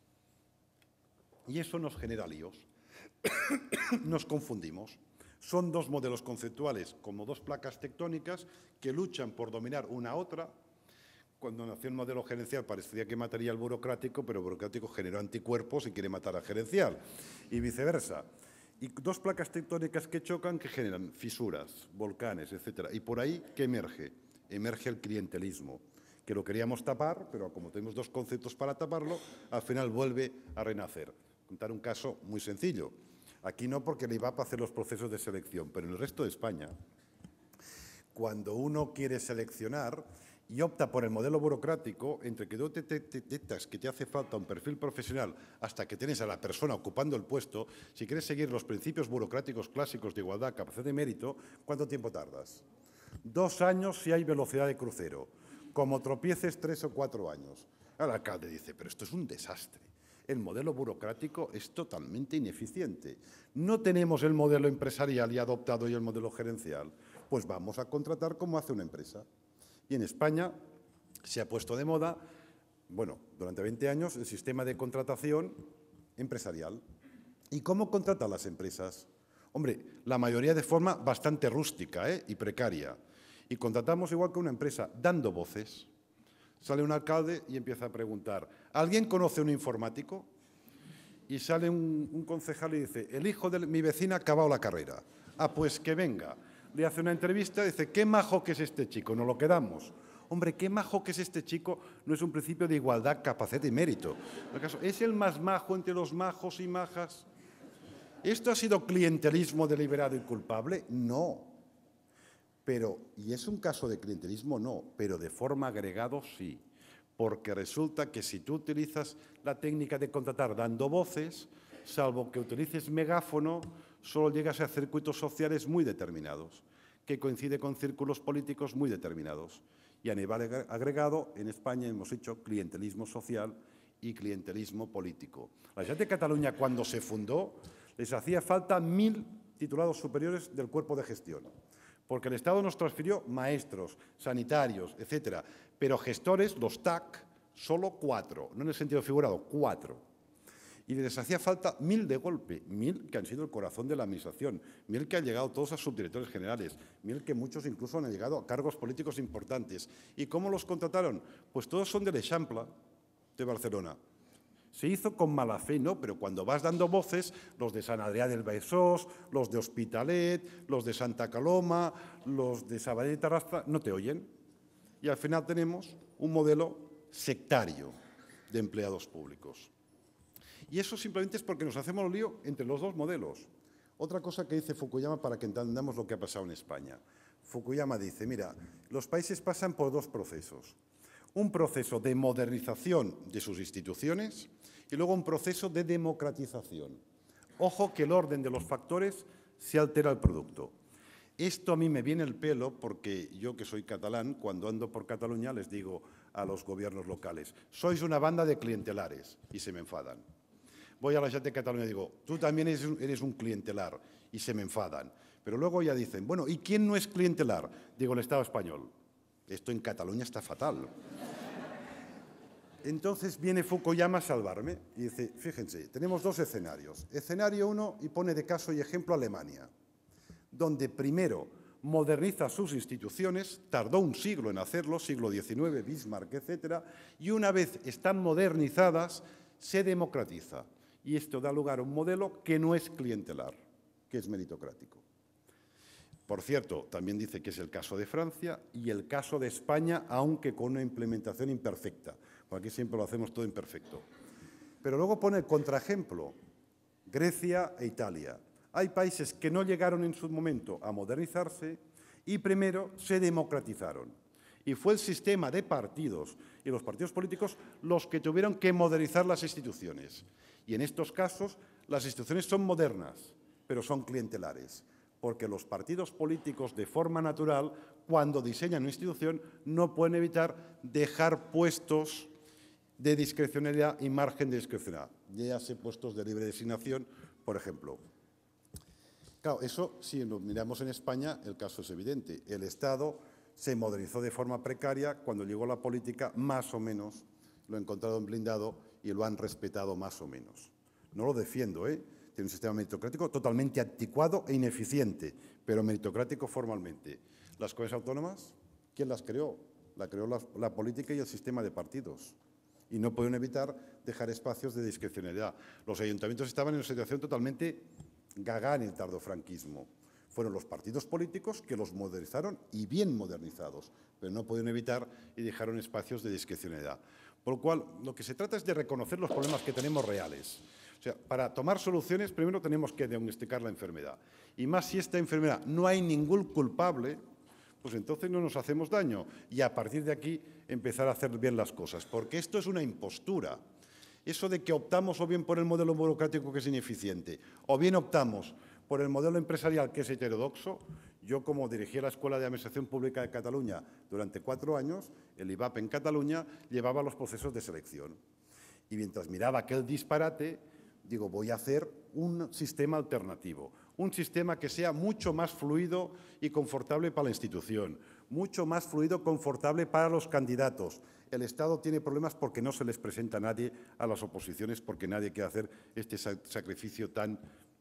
Speaker 1: Y eso nos genera líos. Nos confundimos. Son dos modelos conceptuales, como dos placas tectónicas, que luchan por dominar una a otra. Cuando nació el modelo gerencial parecía que mataría al burocrático, pero el burocrático generó anticuerpos y quiere matar al gerencial, y viceversa. Y dos placas tectónicas que chocan, que generan fisuras, volcanes, etcétera. Y por ahí, ¿qué emerge? Emerge el clientelismo, que lo queríamos tapar, pero como tenemos dos conceptos para taparlo, al final vuelve a renacer. Contar un caso muy sencillo. Aquí no, porque el I V A P hace los procesos de selección, pero en el resto de España, cuando uno quiere seleccionar y opta por el modelo burocrático, entre que tú te detectas que te hace falta un perfil profesional hasta que tienes a la persona ocupando el puesto, si quieres seguir los principios burocráticos clásicos de igualdad, capacidad de mérito, ¿cuánto tiempo tardas? Dos años si hay velocidad de crucero. Como tropieces, tres o cuatro años. El alcalde dice, pero esto es un desastre. El modelo burocrático es totalmente ineficiente. No tenemos el modelo empresarial y adoptado y el modelo gerencial. Pues vamos a contratar como hace una empresa. Y en España se ha puesto de moda, bueno, durante veinte años, el sistema de contratación empresarial. ¿Y cómo contratan las empresas? Hombre, la mayoría de forma bastante rústica, ¿eh? y precaria. Y contratamos igual que una empresa, dando voces. Sale un alcalde y empieza a preguntar, ¿alguien conoce un informático? y sale un, un concejal y dice, el hijo de mi vecina ha acabado la carrera. Ah, pues que venga. Le hace una entrevista y dice, qué majo que es este chico, nos lo quedamos. Hombre, qué majo que es este chico no es un principio de igualdad, capacidad y mérito. ¿Es el más majo entre los majos y majas? ¿Esto ha sido clientelismo deliberado y culpable? No. Pero, ¿y es un caso de clientelismo? No, pero de forma agregado sí. Porque resulta que si tú utilizas la técnica de contratar dando voces, salvo que utilices megáfono, solo llegas a circuitos sociales muy determinados, que coincide con círculos políticos muy determinados. Y a nivel agregado, en España hemos hecho clientelismo social y clientelismo político. La Generalitat de Cataluña, cuando se fundó, les hacía falta mil titulados superiores del cuerpo de gestión, porque el Estado nos transfirió maestros, sanitarios, etcétera, pero gestores, los T A C, solo cuatro, no en el sentido figurado, cuatro. Y les hacía falta mil de golpe, mil que han sido el corazón de la Administración, mil que han llegado todos a subdirectores generales, mil que muchos incluso han llegado a cargos políticos importantes. ¿Y cómo los contrataron? Pues todos son del Eixample de Barcelona. Se hizo con mala fe, ¿no? Pero cuando vas dando voces, los de Sant Adrià del Besòs, los de Hospitalet, los de Santa Coloma, los de Sabadell y Tarrasa, no te oyen. Y al final tenemos un modelo sectario de empleados públicos. Y eso simplemente es porque nos hacemos lío entre los dos modelos. Otra cosa que dice Fukuyama para que entendamos lo que ha pasado en España. Fukuyama dice, mira, los países pasan por dos procesos. Un proceso de modernización de sus instituciones y luego un proceso de democratización. Ojo que el orden de los factores se altera el producto. Esto a mí me viene el pelo porque yo, que soy catalán, cuando ando por Cataluña les digo a los gobiernos locales, sois una banda de clientelares, y se me enfadan. Voy a la Generalitat de Cataluña y digo, tú también eres, eres un clientelar, y se me enfadan. Pero luego ya dicen, bueno, ¿y quién no es clientelar? Digo, el Estado español. Esto en Cataluña está fatal. Entonces viene Fukuyama a salvarme y dice, fíjense, tenemos dos escenarios. Escenario uno, y pone de caso y ejemplo Alemania, donde primero moderniza sus instituciones, tardó un siglo en hacerlo, siglo diecinueve, Bismarck, etcétera, y una vez están modernizadas, se democratiza. Y esto da lugar a un modelo que no es clientelar, que es meritocrático. Por cierto, también dice que es el caso de Francia y el caso de España, aunque con una implementación imperfecta, porque aquí siempre lo hacemos todo imperfecto. Pero luego pone el contraejemplo, Grecia e Italia. Hay países que no llegaron en su momento a modernizarse y primero se democratizaron. Y fue el sistema de partidos y los partidos políticos los que tuvieron que modernizar las instituciones. Y en estos casos las instituciones son modernas, pero son clientelares, porque los partidos políticos de forma natural, cuando diseñan una institución, no pueden evitar dejar puestos de discrecionalidad y margen de discrecionalidad. Ya sé puestos de libre designación, por ejemplo. Claro, eso, si lo miramos en España, el caso es evidente. El Estado se modernizó de forma precaria, cuando llegó la política, más o menos, lo han encontrado en blindado y lo han respetado más o menos. No lo defiendo, ¿eh? Tiene un sistema meritocrático totalmente anticuado e ineficiente, pero meritocrático formalmente. ¿Las comunidades autónomas? ¿Quién las creó? La creó la, la política y el sistema de partidos. Y no pueden evitar dejar espacios de discrecionalidad. Los ayuntamientos estaban en una situación totalmente gaga en el tardofranquismo. Fueron los partidos políticos que los modernizaron y bien modernizados, pero no pudieron evitar y dejaron espacios de discrecionalidad. Por lo cual, lo que se trata es de reconocer los problemas que tenemos reales. O sea, para tomar soluciones, primero tenemos que diagnosticar la enfermedad. Y más si esta enfermedad no hay ningún culpable, pues entonces no nos hacemos daño. Y a partir de aquí empezar a hacer bien las cosas. Porque esto es una impostura. Eso de que optamos o bien por el modelo burocrático que es ineficiente, o bien optamos por el modelo empresarial que es heterodoxo. Yo, como dirigí la Escuela de Administración Pública de Cataluña durante cuatro años, el I B A P en Cataluña llevaba los procesos de selección. Y mientras miraba aquel disparate, digo, voy a hacer un sistema alternativo, un sistema que sea mucho más fluido y confortable para la institución, mucho más fluido y confortable para los candidatos. El Estado tiene problemas porque no se les presenta a nadie a las oposiciones, porque nadie quiere hacer este sacrificio tan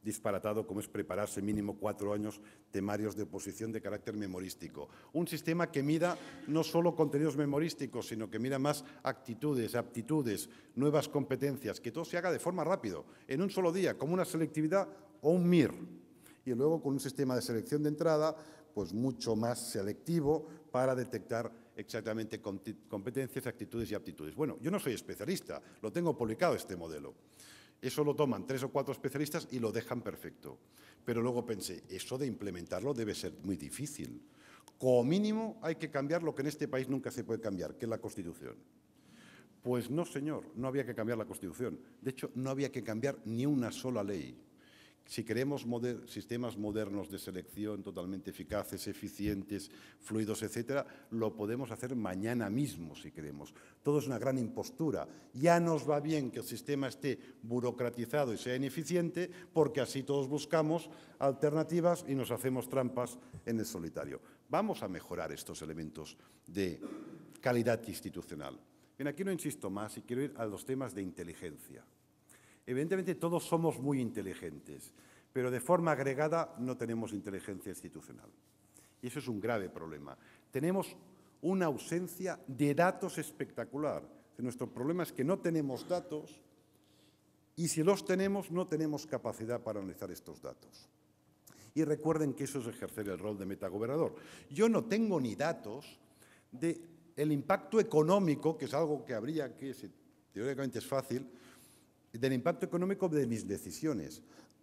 Speaker 1: disparatado como es prepararse mínimo cuatro años temarios de oposición de carácter memorístico. Un sistema que mida no solo contenidos memorísticos, sino que mida más actitudes, aptitudes, nuevas competencias, que todo se haga de forma rápida, en un solo día, como una selectividad o un M I R. Y luego con un sistema de selección de entrada, pues mucho más selectivo para detectar exactamente competencias, actitudes y aptitudes. Bueno, yo no soy especialista, lo tengo publicado este modelo. Eso lo toman tres o cuatro especialistas y lo dejan perfecto. Pero luego pensé, eso de implementarlo debe ser muy difícil. Como mínimo hay que cambiar lo que en este país nunca se puede cambiar, que es la Constitución. Pues no, señor, no había que cambiar la Constitución. De hecho, no había que cambiar ni una sola ley. Si queremos moder- sistemas modernos de selección totalmente eficaces, eficientes, fluidos, etcétera, lo podemos hacer mañana mismo si queremos. Todo es una gran impostura. Ya nos va bien que el sistema esté burocratizado y sea ineficiente, porque así todos buscamos alternativas y nos hacemos trampas en el solitario. Vamos a mejorar estos elementos de calidad institucional. Bien, aquí no insisto más y quiero ir a los temas de inteligencia. Evidentemente todos somos muy inteligentes, pero de forma agregada no tenemos inteligencia institucional. Y eso es un grave problema. Tenemos una ausencia de datos espectacular. Nuestro problema es que no tenemos datos y si los tenemos no tenemos capacidad para analizar estos datos. Y recuerden que eso es ejercer el rol de metagobernador. Yo no tengo ni datos del impacto económico, que es algo que habría que, teóricamente es fácil, del impacto económico de mis decisiones.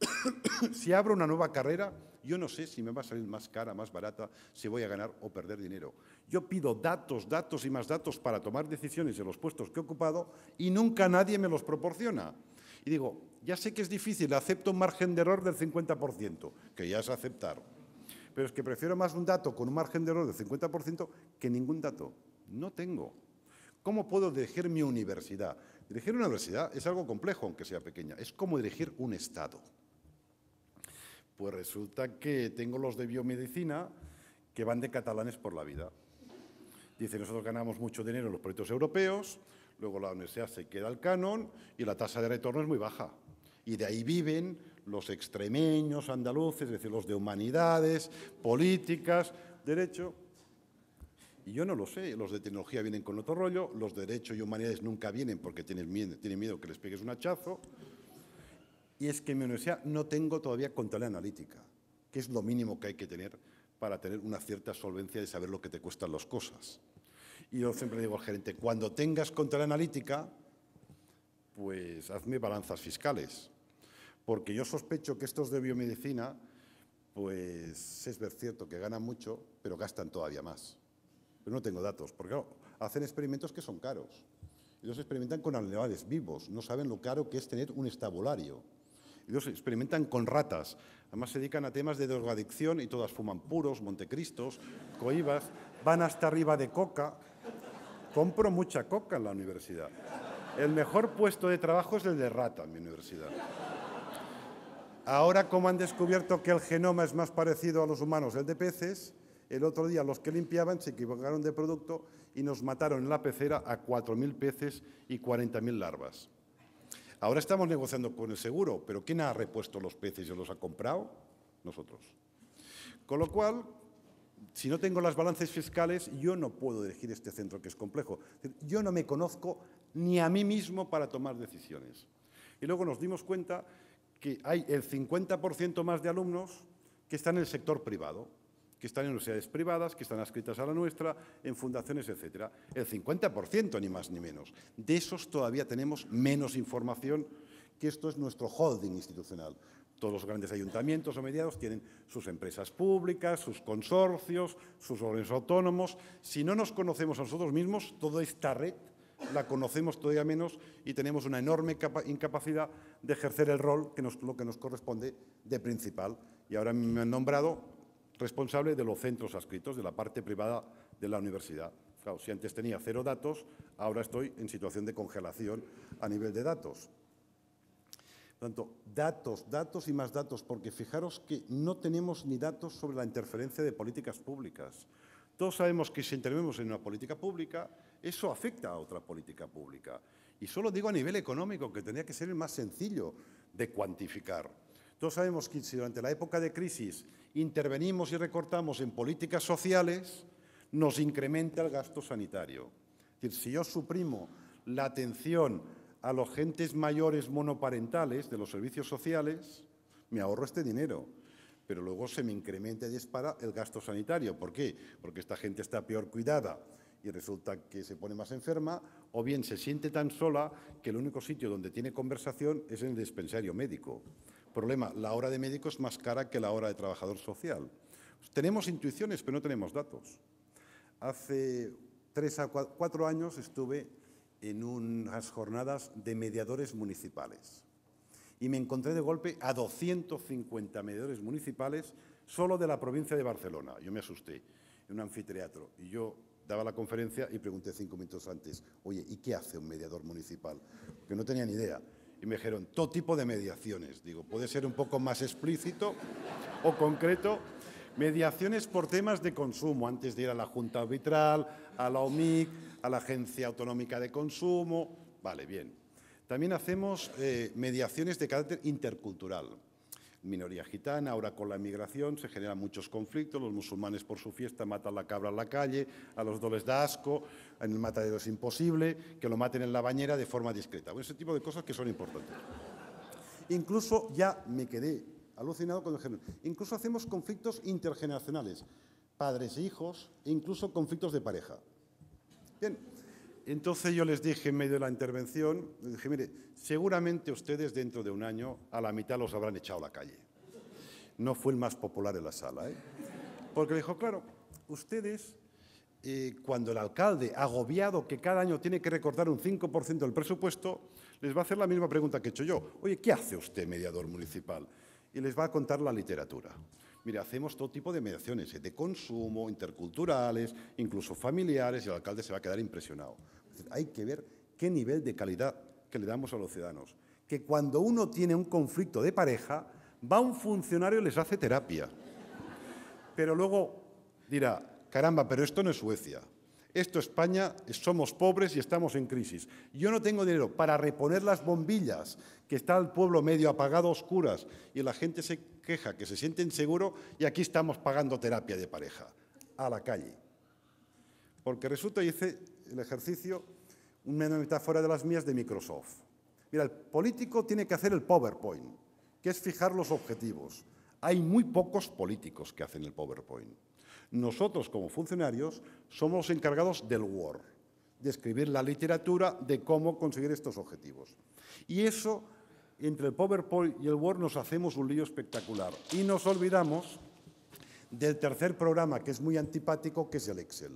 Speaker 1: Si abro una nueva carrera, yo no sé si me va a salir más cara, más barata, si voy a ganar o perder dinero. Yo pido datos, datos y más datos para tomar decisiones en los puestos que he ocupado y nunca nadie me los proporciona. Y digo, ya sé que es difícil, acepto un margen de error del cincuenta por ciento, que ya es aceptar. Pero es que prefiero más un dato con un margen de error del cincuenta por ciento que ningún dato. No tengo. ¿Cómo puedo dirigir mi universidad? Dirigir una universidad es algo complejo, aunque sea pequeña. Es como dirigir un Estado. Pues resulta que tengo los de biomedicina que van de catalanes por la vida. Dicen, nosotros ganamos mucho dinero en los proyectos europeos, luego la universidad se queda al canon y la tasa de retorno es muy baja. Y de ahí viven los extremeños andaluces, es decir, los de humanidades, políticas, derecho. Y yo no lo sé, los de tecnología vienen con otro rollo, los de derecho y humanidades nunca vienen porque tienen miedo, tienen miedo que les pegues un hachazo. Y es que en mi universidad no tengo todavía contabilidad analítica, que es lo mínimo que hay que tener para tener una cierta solvencia de saber lo que te cuestan las cosas. Y yo siempre digo al gerente, cuando tengas contabilidad analítica, pues hazme balanzas fiscales. Porque yo sospecho que estos de biomedicina, pues es ver cierto que ganan mucho, pero gastan todavía más. Pero no tengo datos, porque claro, hacen experimentos que son caros. Ellos experimentan con animales vivos, no saben lo caro que es tener un estabulario. Ellos experimentan con ratas, además se dedican a temas de drogadicción y todas fuman puros, Montecristos, coibas, van hasta arriba de coca. Compro mucha coca en la universidad. El mejor puesto de trabajo es el de rata en mi universidad. Ahora, como han descubierto que el genoma es más parecido a los humanos el de peces, el otro día los que limpiaban se equivocaron de producto y nos mataron en la pecera a cuatro mil peces y cuarenta mil larvas. Ahora estamos negociando con el seguro, pero ¿quién ha repuesto los peces y los ha comprado? Nosotros. Con lo cual, si no tengo las balances fiscales, yo no puedo dirigir este centro que es complejo. Yo no me conozco ni a mí mismo para tomar decisiones. Y luego nos dimos cuenta que hay el cincuenta por ciento más de alumnos que están en el sector privado, que están en universidades privadas, que están adscritas a la nuestra, en fundaciones, etcétera. El cincuenta por ciento, ni más ni menos. De esos todavía tenemos menos información, que esto es nuestro holding institucional. Todos los grandes ayuntamientos o mediados tienen sus empresas públicas, sus consorcios, sus organismos autónomos. Si no nos conocemos a nosotros mismos, toda esta red la conocemos todavía menos y tenemos una enorme incapacidad de ejercer el rol que nos, lo que nos corresponde de principal. Y ahora me han nombrado responsable de los centros adscritos, de la parte privada de la universidad. Claro, si antes tenía cero datos, ahora estoy en situación de congelación a nivel de datos. Por tanto, datos, datos y más datos, porque fijaros que no tenemos ni datos sobre la interferencia de políticas públicas. Todos sabemos que si intervenimos en una política pública, eso afecta a otra política pública. Y solo digo a nivel económico, que tendría que ser el más sencillo de cuantificar. Todos sabemos que si durante la época de crisis intervenimos y recortamos en políticas sociales, nos incrementa el gasto sanitario. Es decir, si yo suprimo la atención a los gentes mayores monoparentales de los servicios sociales, me ahorro este dinero, pero luego se me incrementa y dispara el gasto sanitario. ¿Por qué? Porque esta gente está peor cuidada y resulta que se pone más enferma, o bien se siente tan sola que el único sitio donde tiene conversación es en el dispensario médico. Problema, la hora de médico es más cara que la hora de trabajador social. Tenemos intuiciones, pero no tenemos datos. Hace tres a cuatro años estuve en unas jornadas de mediadores municipales y me encontré de golpe a doscientos cincuenta mediadores municipales solo de la provincia de Barcelona. Yo me asusté en un anfiteatro y yo daba la conferencia y pregunté cinco minutos antes, oye, ¿y qué hace un mediador municipal? Porque no tenía ni idea. Y me dijeron, todo tipo de mediaciones. Digo, puede ser un poco más explícito o concreto. Mediaciones por temas de consumo, antes de ir a la Junta Arbitral, a la O M I C, a la Agencia Autonómica de Consumo. Vale, bien. También hacemos eh, mediaciones de carácter intercultural. Minoría gitana, ahora con la migración se generan muchos conflictos, los musulmanes por su fiesta matan la cabra en la calle, a los dos les da asco, en el matadero es imposible, que lo maten en la bañera de forma discreta. Bueno, ese tipo de cosas que son importantes. Incluso ya me quedé alucinado con el género. Incluso hacemos conflictos intergeneracionales, padres e hijos, e incluso conflictos de pareja. Bien, entonces yo les dije en medio de la intervención, les dije, mire, seguramente ustedes dentro de un año a la mitad los habrán echado a la calle. No fue el más popular en la sala, ¿eh? Porque dijo, claro, ustedes, eh, cuando el alcalde, agobiado que cada año tiene que recortar un cinco por ciento del presupuesto, les va a hacer la misma pregunta que he hecho yo. Oye, ¿qué hace usted, mediador municipal? Y les va a contar la literatura. Mire, hacemos todo tipo de mediaciones, de consumo, interculturales, incluso familiares, y el alcalde se va a quedar impresionado. Es decir, hay que ver qué nivel de calidad que le damos a los ciudadanos. Que cuando uno tiene un conflicto de pareja, va un funcionario y les hace terapia. Pero luego dirá, caramba, pero esto no es Suecia. Esto es España, somos pobres y estamos en crisis. Yo no tengo dinero para reponer las bombillas, que está el pueblo medio apagado a oscuras y la gente se queja, que se siente inseguro y aquí estamos pagando terapia de pareja. A la calle. Porque resulta, hice el ejercicio, una metáfora de las mías de Microsoft. Mira, el político tiene que hacer el PowerPoint, que es fijar los objetivos. Hay muy pocos políticos que hacen el PowerPoint. Nosotros, como funcionarios, somos los encargados del Word, de escribir la literatura de cómo conseguir estos objetivos. Y eso, entre el PowerPoint y el Word, nos hacemos un lío espectacular. Y nos olvidamos del tercer programa, que es muy antipático, que es el Excel.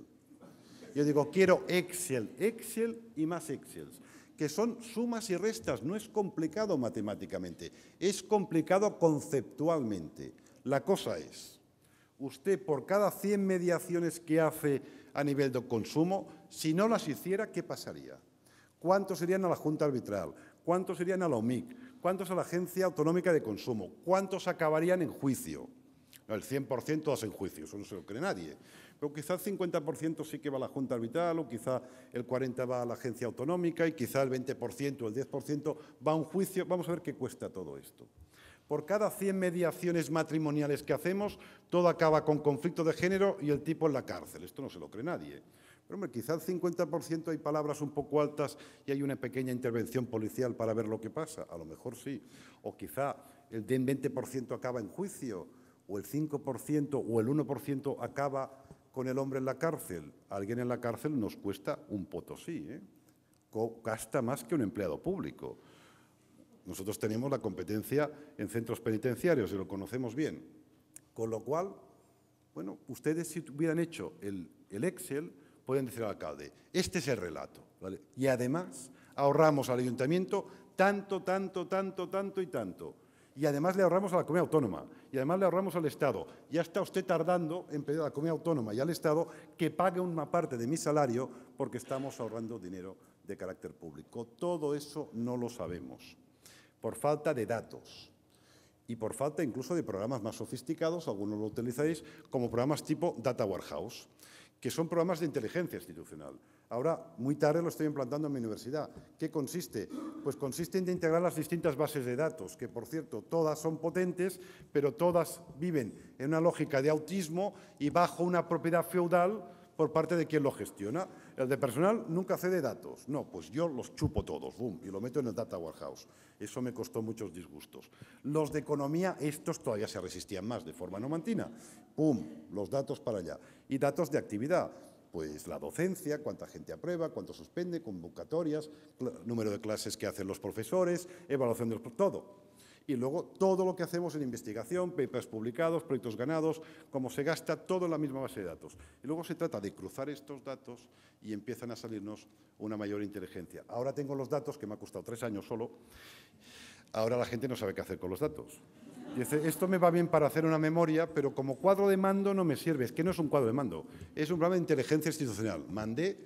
Speaker 1: Yo digo, quiero Excel, Excel y más Excel, que son sumas y restas. No es complicado matemáticamente, es complicado conceptualmente. La cosa es, usted, por cada cien mediaciones que hace a nivel de consumo, si no las hiciera, ¿qué pasaría? ¿Cuántos serían a la Junta Arbitral? ¿Cuántos serían a la O M I C? ¿Cuántos a la Agencia Autonómica de Consumo? ¿Cuántos acabarían en juicio? No, el cien por ciento todas en juicio, eso no se lo cree nadie. Pero quizá el cincuenta por ciento sí que va a la Junta Arbitral, o quizá el cuarenta por ciento va a la Agencia Autonómica, y quizá el veinte por ciento o el diez por ciento va a un juicio. Vamos a ver qué cuesta todo esto. Por cada cien mediaciones matrimoniales que hacemos, todo acaba con conflicto de género y el tipo en la cárcel. Esto no se lo cree nadie. Pero, hombre, quizá el cincuenta por ciento hay palabras un poco altas y hay una pequeña intervención policial para ver lo que pasa. A lo mejor sí. O quizá el veinte por ciento acaba en juicio, o el cinco por ciento o el uno por ciento acaba con el hombre en la cárcel. Alguien en la cárcel nos cuesta un potosí, ¿eh? Gasta más que un empleado público. Nosotros tenemos la competencia en centros penitenciarios y lo conocemos bien. Con lo cual, bueno, ustedes si hubieran hecho el, el Excel, pueden decir al alcalde, este es el relato, ¿vale? Y además ahorramos al ayuntamiento tanto, tanto, tanto, tanto y tanto. Y además le ahorramos a la comunidad autónoma, y además le ahorramos al Estado. Ya está usted tardando en pedir a la comunidad autónoma y al Estado que pague una parte de mi salario porque estamos ahorrando dinero de carácter público. Todo eso no lo sabemos, por falta de datos y por falta incluso de programas más sofisticados, algunos lo utilizáis, como programas tipo Data Warehouse, que son programas de inteligencia institucional. Ahora, muy tarde, lo estoy implantando en mi universidad. ¿Qué consiste? Pues consiste en integrar las distintas bases de datos, que, por cierto, todas son potentes, pero todas viven en una lógica de autismo y bajo una propiedad feudal por parte de quien lo gestiona. El de personal nunca cede datos. No, pues yo los chupo todos, boom, y lo meto en el Data Warehouse. Eso me costó muchos disgustos. Los de economía, estos todavía se resistían más de forma nomantina. Pum, los datos para allá. Y datos de actividad. Pues la docencia, cuánta gente aprueba, cuánto suspende, convocatorias, número de clases que hacen los profesores, evaluación de los... todo. Y luego todo lo que hacemos en investigación, papers publicados, proyectos ganados, cómo se gasta, todo en la misma base de datos. Y luego se trata de cruzar estos datos y empiezan a salirnos una mayor inteligencia. Ahora tengo los datos, que me ha costado tres años solo, ahora la gente no sabe qué hacer con los datos. Dice, esto me va bien para hacer una memoria, pero como cuadro de mando no me sirve. Es que no es un cuadro de mando, es un programa de inteligencia institucional. Mandé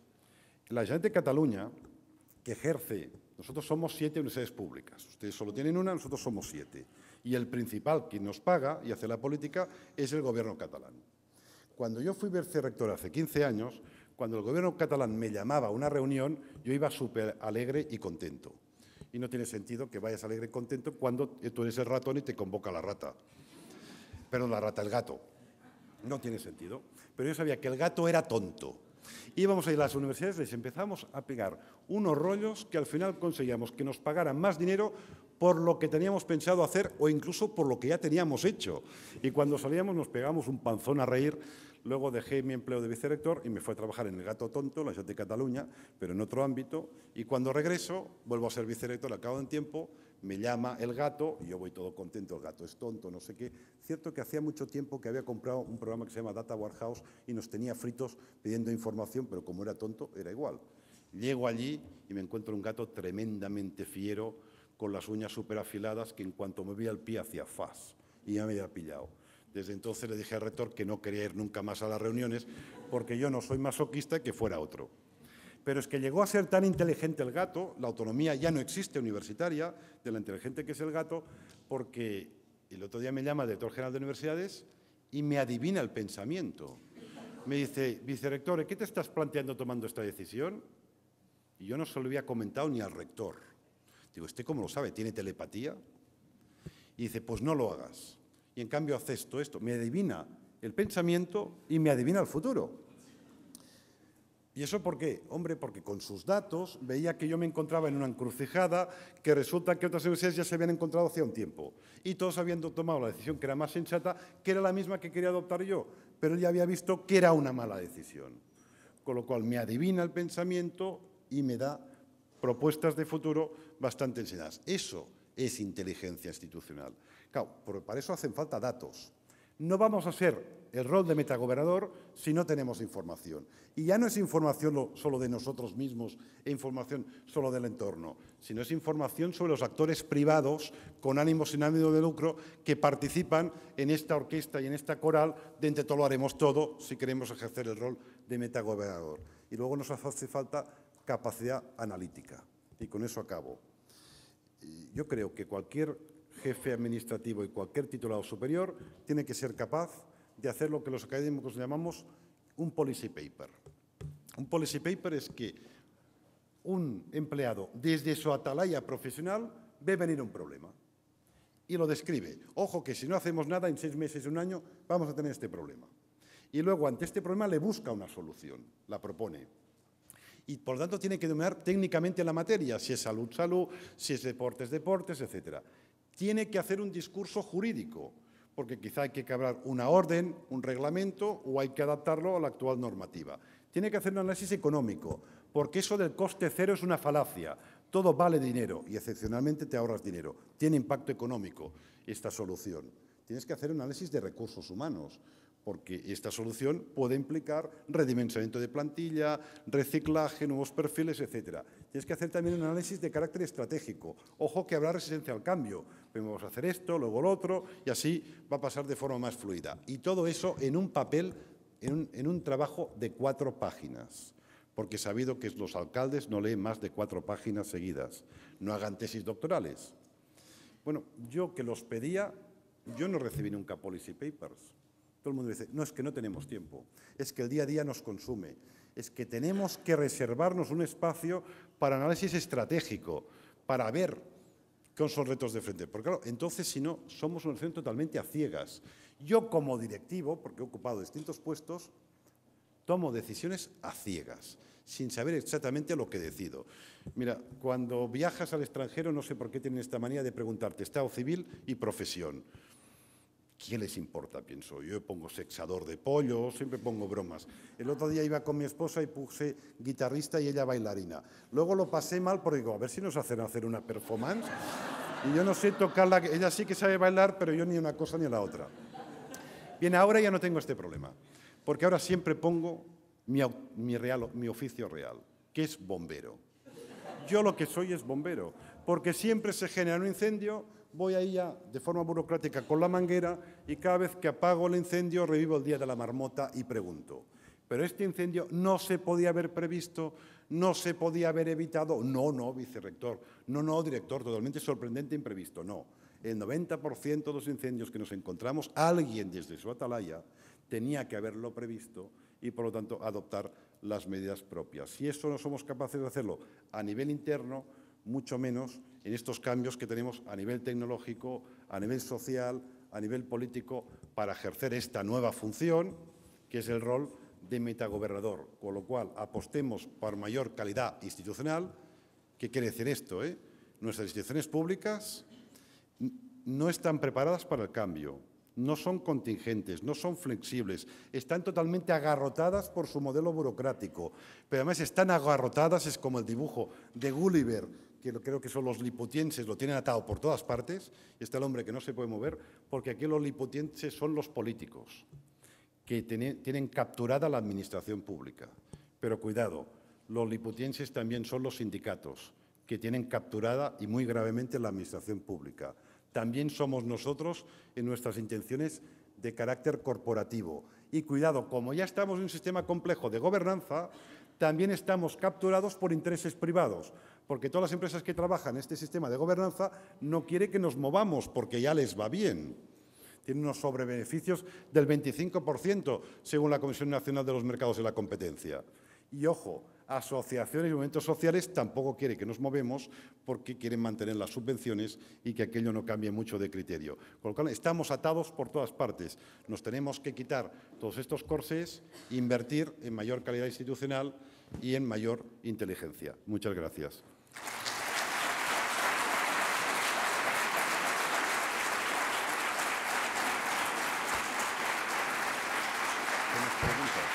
Speaker 1: la Generalitat de Cataluña, que ejerce... Nosotros somos siete universidades públicas. Ustedes solo tienen una, nosotros somos siete. Y el principal que nos paga y hace la política es el gobierno catalán. Cuando yo fui vicerrector hace quince años, cuando el gobierno catalán me llamaba a una reunión, yo iba súper alegre y contento. Y no tiene sentido que vayas alegre y contento cuando tú eres el ratón y te convoca la rata. Perdón, la rata, el gato. No tiene sentido. Pero yo sabía que el gato era tonto. Íbamos a ir a las universidades, les empezamos a pegar unos rollos que al final conseguíamos que nos pagaran más dinero por lo que teníamos pensado hacer o incluso por lo que ya teníamos hecho. Y cuando salíamos nos pegamos un panzón a reír. Luego dejé mi empleo de vicerrector y me fui a trabajar en el Gato Tonto, la Generalitat de Cataluña, pero en otro ámbito. Y cuando regreso, vuelvo a ser vicerrector al cabo de un tiempo, me llama el gato y yo voy todo contento, el gato es tonto, no sé qué. Cierto que hacía mucho tiempo que había comprado un programa que se llama Data Warehouse y nos tenía fritos pidiendo información, pero como era tonto, era igual. Llego allí y me encuentro un gato tremendamente fiero, con las uñas súper afiladas, que en cuanto me veía el pie hacía fas y ya me había pillado. Desde entonces le dije al rector que no quería ir nunca más a las reuniones porque yo no soy masoquista y que fuera otro. Pero es que llegó a ser tan inteligente el gato, la autonomía ya no existe universitaria de lo inteligente que es el gato, porque el otro día me llama el director general de universidades y me adivina el pensamiento. Me dice, vicerrector, ¿qué te estás planteando tomando esta decisión? Y yo no se lo había comentado ni al rector. Digo, ¿este cómo lo sabe? ¿Tiene telepatía? Y dice, pues no lo hagas. Y en cambio hace esto, esto. Me adivina el pensamiento y me adivina el futuro. ¿Y eso por qué? Hombre, porque con sus datos veía que yo me encontraba en una encrucijada que resulta que otras universidades ya se habían encontrado hacía un tiempo. Y todos habían tomado la decisión que era más sensata, que era la misma que quería adoptar yo. Pero él ya había visto que era una mala decisión. Con lo cual me adivina el pensamiento y me da propuestas de futuro bastante enseñadas. Eso es inteligencia institucional. Claro, para eso hacen falta datos. No vamos a ser el rol de metagobernador si no tenemos información. Y ya no es información solo de nosotros mismos e información solo del entorno, sino es información sobre los actores privados con ánimo sin ánimo de lucro que participan en esta orquesta y en esta coral de entre todo lo haremos todo si queremos ejercer el rol de metagobernador. Y luego nos hace falta capacidad analítica. Y con eso acabo. Yo creo que cualquier jefe administrativo y cualquier titulado superior tiene que ser capaz de hacer lo que los académicos llamamos un policy paper. Un policy paper es que un empleado, desde su atalaya profesional, ve venir un problema y lo describe. Ojo que si no hacemos nada, en seis meses, un año, vamos a tener este problema. Y luego, ante este problema, le busca una solución, la propone. Y, por lo tanto, tiene que dominar técnicamente la materia, si es salud, salud, si es deportes, deportes, etcétera. Tiene que hacer un discurso jurídico, porque quizá hay que cambiar una orden, un reglamento, o hay que adaptarlo a la actual normativa. Tiene que hacer un análisis económico, porque eso del coste cero es una falacia. Todo vale dinero y, excepcionalmente, te ahorras dinero. Tiene impacto económico esta solución. Tienes que hacer un análisis de recursos humanos, porque esta solución puede implicar redimensionamiento de plantilla, reciclaje, nuevos perfiles, etcétera. Tienes que hacer también un análisis de carácter estratégico. Ojo que habrá resistencia al cambio. Primero vamos a hacer esto, luego lo otro, y así va a pasar de forma más fluida. Y todo eso en un papel, en un, en un trabajo de cuatro páginas. Porque he sabido que los alcaldes no leen más de cuatro páginas seguidas. No hagan tesis doctorales. Bueno, yo que los pedía, yo no recibí nunca policy papers. Todo el mundo dice, no, es que no tenemos tiempo, es que el día a día nos consume, es que tenemos que reservarnos un espacio para análisis estratégico, para ver qué son los retos de frente. Porque claro, entonces si no, somos una organización totalmente a ciegas. Yo como directivo, porque he ocupado distintos puestos, tomo decisiones a ciegas, sin saber exactamente lo que decido. Mira, cuando viajas al extranjero, no sé por qué tienen esta manía de preguntarte estado civil y profesión. ¿Qué les importa? Pienso, yo pongo sexador de pollo, siempre pongo bromas. El otro día iba con mi esposa y puse guitarrista y ella bailarina. Luego lo pasé mal porque digo, a ver si nos hacen hacer una performance. Y yo no sé tocarla, ella sí que sabe bailar, pero yo ni una cosa ni la otra. Bien, ahora ya no tengo este problema, porque ahora siempre pongo mi, mi, real, mi oficio real, que es bombero. Yo lo que soy es bombero, porque siempre se genera un incendio, voy ahí ya de forma burocrática con la manguera y cada vez que apago el incendio revivo el día de la marmota y pregunto, ¿pero este incendio no se podía haber previsto, no se podía haber evitado? No, no, vicerrector, no, no, director, totalmente sorprendente, imprevisto, no. El noventa por ciento de los incendios que nos encontramos, alguien desde su atalaya tenía que haberlo previsto y, por lo tanto, adoptar las medidas propias. Si eso no somos capaces de hacerlo a nivel interno, mucho menos en estos cambios que tenemos a nivel tecnológico, a nivel social, a nivel político, para ejercer esta nueva función, que es el rol de metagobernador. Con lo cual, apostemos por mayor calidad institucional. ¿Qué quiere decir esto? Eh? Nuestras instituciones públicas no están preparadas para el cambio, no son contingentes, no son flexibles, están totalmente agarrotadas por su modelo burocrático, pero además están agarrotadas, es como el dibujo de Gulliver, que creo que son los liputienses, lo tienen atado por todas partes, y está el hombre que no se puede mover, porque aquí los liputienses son los políticos, que tienen, tienen capturada la administración pública. Pero cuidado, los liputienses también son los sindicatos, que tienen capturada y muy gravemente la administración pública. También somos nosotros en nuestras intenciones de carácter corporativo. Y cuidado, como ya estamos en un sistema complejo de gobernanza, también estamos capturados por intereses privados, porque todas las empresas que trabajan en este sistema de gobernanza no quieren que nos movamos porque ya les va bien. Tienen unos sobrebeneficios del veinticinco por ciento, según la Comisión Nacional de los Mercados y la Competencia. Y, ojo, asociaciones y movimientos sociales tampoco quieren que nos movemos porque quieren mantener las subvenciones y que aquello no cambie mucho de criterio. Con lo cual, estamos atados por todas partes. Nos tenemos que quitar todos estos corsés e invertir en mayor calidad institucional y en mayor inteligencia. Muchas gracias. ¿Tienes preguntas?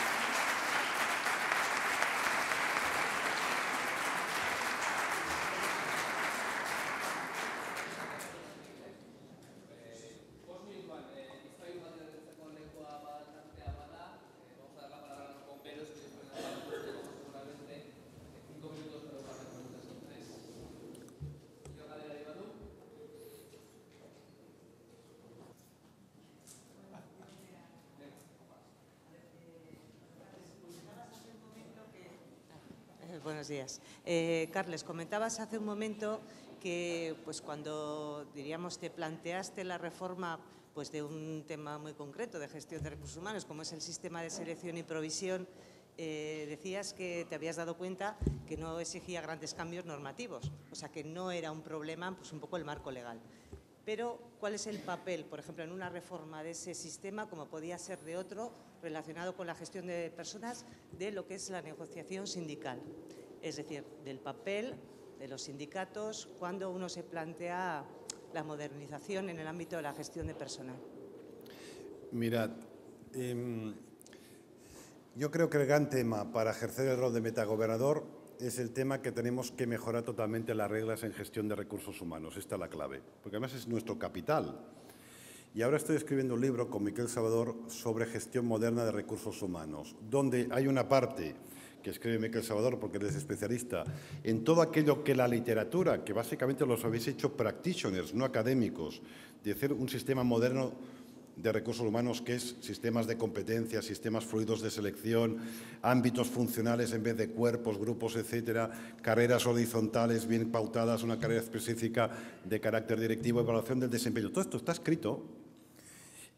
Speaker 2: Buenos días. Eh, Carles, comentabas hace un momento que pues, cuando diríamos, te planteaste la reforma pues, de un tema muy concreto de gestión de recursos humanos, como es el sistema de selección y provisión, eh, decías que te habías dado cuenta que no exigía grandes cambios normativos, o sea, que no era un problema, pues un poco el marco legal. Pero, ¿cuál es el papel, por ejemplo, en una reforma de ese sistema, como podía ser de otro, relacionado con la gestión de personas, de lo que es la negociación sindical? Es decir, del papel de los sindicatos cuando uno se plantea la modernización en el ámbito de la gestión de personal.
Speaker 1: Mirad, eh, yo creo que el gran tema para ejercer el rol de metagobernador es el tema que tenemos que mejorar totalmente las reglas en gestión de recursos humanos. Esta es la clave, porque además es nuestro capital. Y ahora estoy escribiendo un libro con Miquel Salvador sobre gestión moderna de recursos humanos, donde hay una parte que escribe Miquel Salvador, porque él es especialista, en todo aquello que la literatura, que básicamente los habéis hecho practitioners, no académicos, de hacer un sistema moderno de recursos humanos que es sistemas de competencia, sistemas fluidos de selección, ámbitos funcionales en vez de cuerpos, grupos, etcétera, carreras horizontales bien pautadas, una carrera específica de carácter directivo, evaluación del desempeño. Todo esto está escrito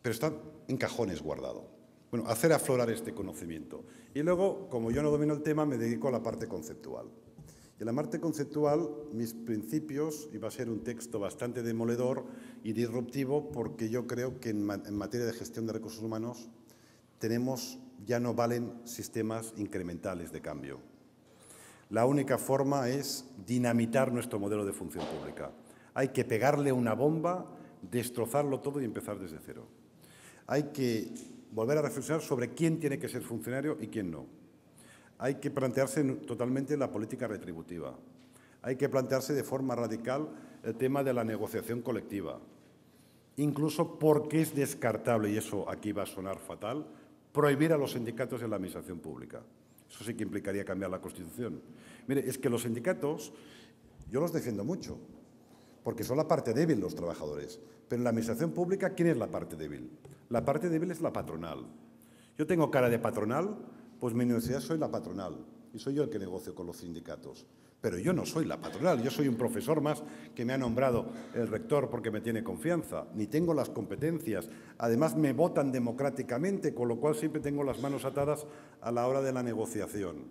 Speaker 1: pero está en cajones guardado. Bueno, hacer aflorar este conocimiento. Y luego, como yo no domino el tema, me dedico a la parte conceptual. Y en la parte conceptual, mis principios, y va a ser un texto bastante demoledor y disruptivo, porque yo creo que en, ma en materia de gestión de recursos humanos tenemos, ya no valen sistemas incrementales de cambio. La única forma es dinamitar nuestro modelo de función pública. Hay que pegarle una bomba, destrozarlo todo y empezar desde cero. Hay que volver a reflexionar sobre quién tiene que ser funcionario y quién no. Hay que plantearse totalmente la política retributiva. Hay que plantearse de forma radical el tema de la negociación colectiva. Incluso porque es descartable, y eso aquí va a sonar fatal, prohibir a los sindicatos en la administración pública. Eso sí que implicaría cambiar la Constitución. Mire, es que los sindicatos, yo los defiendo mucho, porque son la parte débil los trabajadores. Pero en la administración pública, ¿quién es la parte débil? La parte débil es la patronal. Yo tengo cara de patronal, pues mi universidad soy la patronal y soy yo el que negocio con los sindicatos. Pero yo no soy la patronal, yo soy un profesor más que me ha nombrado el rector porque me tiene confianza, ni tengo las competencias. Además, me votan democráticamente, con lo cual siempre tengo las manos atadas a la hora de la negociación.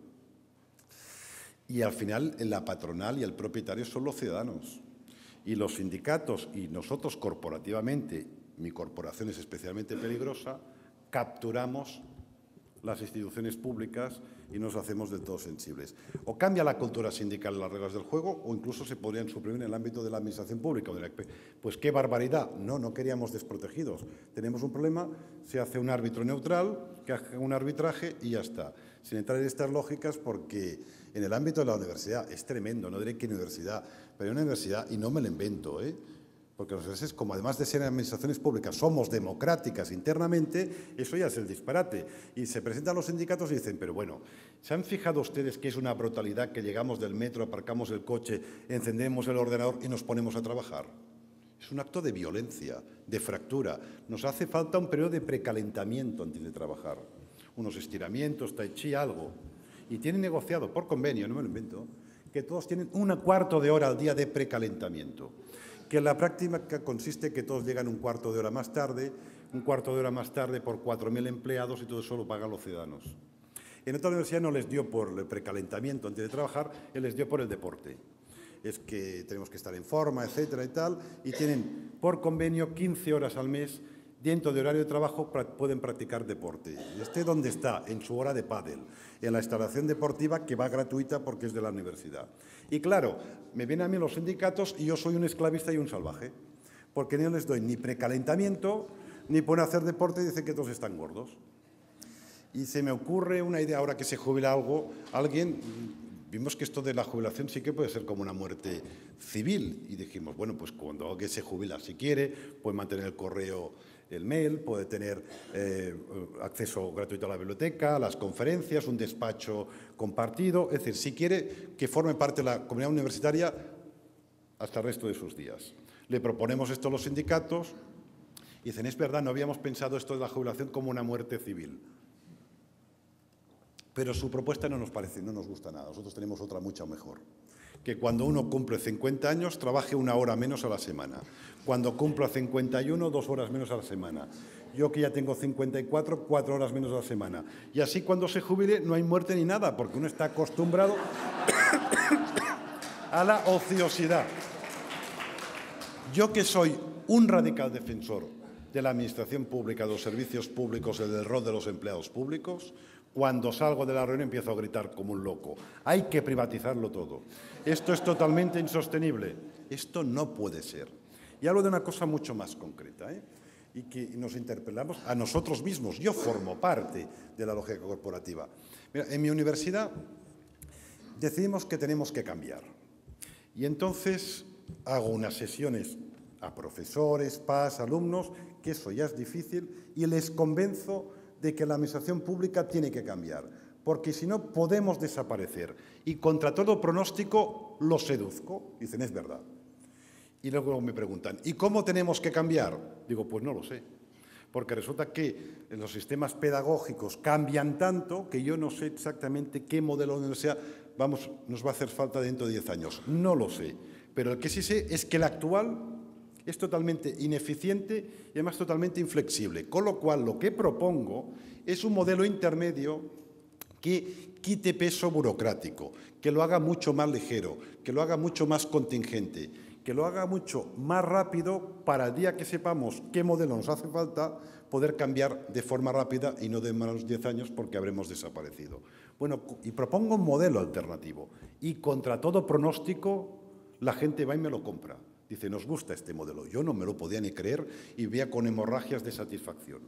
Speaker 1: Y al final, la patronal y el propietario son los ciudadanos. Y los sindicatos y nosotros corporativamente, mi corporación es especialmente peligrosa, capturamos las instituciones públicas y nos hacemos del todo sensibles. O cambia la cultura sindical las reglas del juego o incluso se podrían suprimir en el ámbito de la administración pública. Pues qué barbaridad. No, no queríamos desprotegidos. Tenemos un problema, se hace un árbitro neutral, que haga un arbitraje y ya está. Sin entrar en estas lógicas porque en el ámbito de la universidad es tremendo, no diré qué universidad, pero hay una universidad, y no me lo invento, ¿eh? Porque las universidades, como además de ser administraciones públicas, somos democráticas internamente, eso ya es el disparate. Y se presentan los sindicatos y dicen, pero bueno, ¿se han fijado ustedes que es una brutalidad que llegamos del metro, aparcamos el coche, encendemos el ordenador y nos ponemos a trabajar? Es un acto de violencia, de fractura. Nos hace falta un periodo de precalentamiento antes de trabajar. Unos estiramientos, tai chi, algo. Y tienen negociado por convenio, no me lo invento, que todos tienen un cuarto de hora al día de precalentamiento. Que en la práctica consiste en que todos llegan un cuarto de hora más tarde, un cuarto de hora más tarde por cuatro mil empleados y todo eso lo pagan los ciudadanos. En otra universidad no les dio por el precalentamiento antes de trabajar, él les dio por el deporte. Es que tenemos que estar en forma, etcétera y tal, y tienen por convenio quince horas al mes. Dentro de horario de trabajo pueden practicar deporte. Y esté donde está, en su hora de pádel, en la instalación deportiva que va gratuita porque es de la universidad. Y claro, me vienen a mí los sindicatos y yo soy un esclavista y un salvaje, porque no les doy ni precalentamiento, ni por hacer deporte y dicen que todos están gordos. Y se me ocurre una idea, ahora que se jubila algo, alguien, vimos que esto de la jubilación sí que puede ser como una muerte civil. Y dijimos, bueno, pues cuando alguien se jubila si quiere, puede mantener el correo, el mail, puede tener eh, acceso gratuito a la biblioteca, a las conferencias, un despacho compartido. Es decir, si quiere que forme parte de la comunidad universitaria hasta el resto de sus días. Le proponemos esto a los sindicatos y dicen, es verdad, no habíamos pensado esto de la jubilación como una muerte civil. Pero su propuesta no nos parece, no nos gusta nada. Nosotros tenemos otra mucho mejor. Que cuando uno cumple cincuenta años, trabaje una hora menos a la semana. Cuando cumpla cincuenta y uno, dos horas menos a la semana. Yo que ya tengo cincuenta y cuatro, cuatro horas menos a la semana. Y así cuando se jubile no hay muerte ni nada, porque uno está acostumbrado a la ociosidad. Yo que soy un radical defensor de la administración pública, de los servicios públicos y del rol de los empleados públicos, cuando salgo de la reunión empiezo a gritar como un loco. Hay que privatizarlo todo. Esto es totalmente insostenible. Esto no puede ser. Y hablo de una cosa mucho más concreta, ¿eh? Y que nos interpelamos a nosotros mismos. Yo formo parte de la lógica corporativa. Mira, en mi universidad decidimos que tenemos que cambiar. Y entonces hago unas sesiones a profesores, P A S, alumnos, que eso ya es difícil, y les convenzo de que la administración pública tiene que cambiar, porque si no podemos desaparecer. Y contra todo pronóstico los seduzco. Dicen, es verdad. Y luego me preguntan, ¿y cómo tenemos que cambiar? Digo, pues no lo sé, porque resulta que los sistemas pedagógicos cambian tanto que yo no sé exactamente qué modelo de universidad vamos, nos va a hacer falta dentro de diez años. No lo sé, pero el que sí sé es que el actual, Es totalmente ineficiente y además totalmente inflexible. Con lo cual, lo que propongo es un modelo intermedio que quite peso burocrático, que lo haga mucho más ligero, que lo haga mucho más contingente, que lo haga mucho más rápido para el día que sepamos qué modelo nos hace falta, poder cambiar de forma rápida y no de menos diez años porque habremos desaparecido. Bueno, y propongo un modelo alternativo y contra todo pronóstico la gente va y me lo compra. Dice, nos gusta este modelo. Yo no me lo podía ni creer y veía con hemorragias de satisfacción.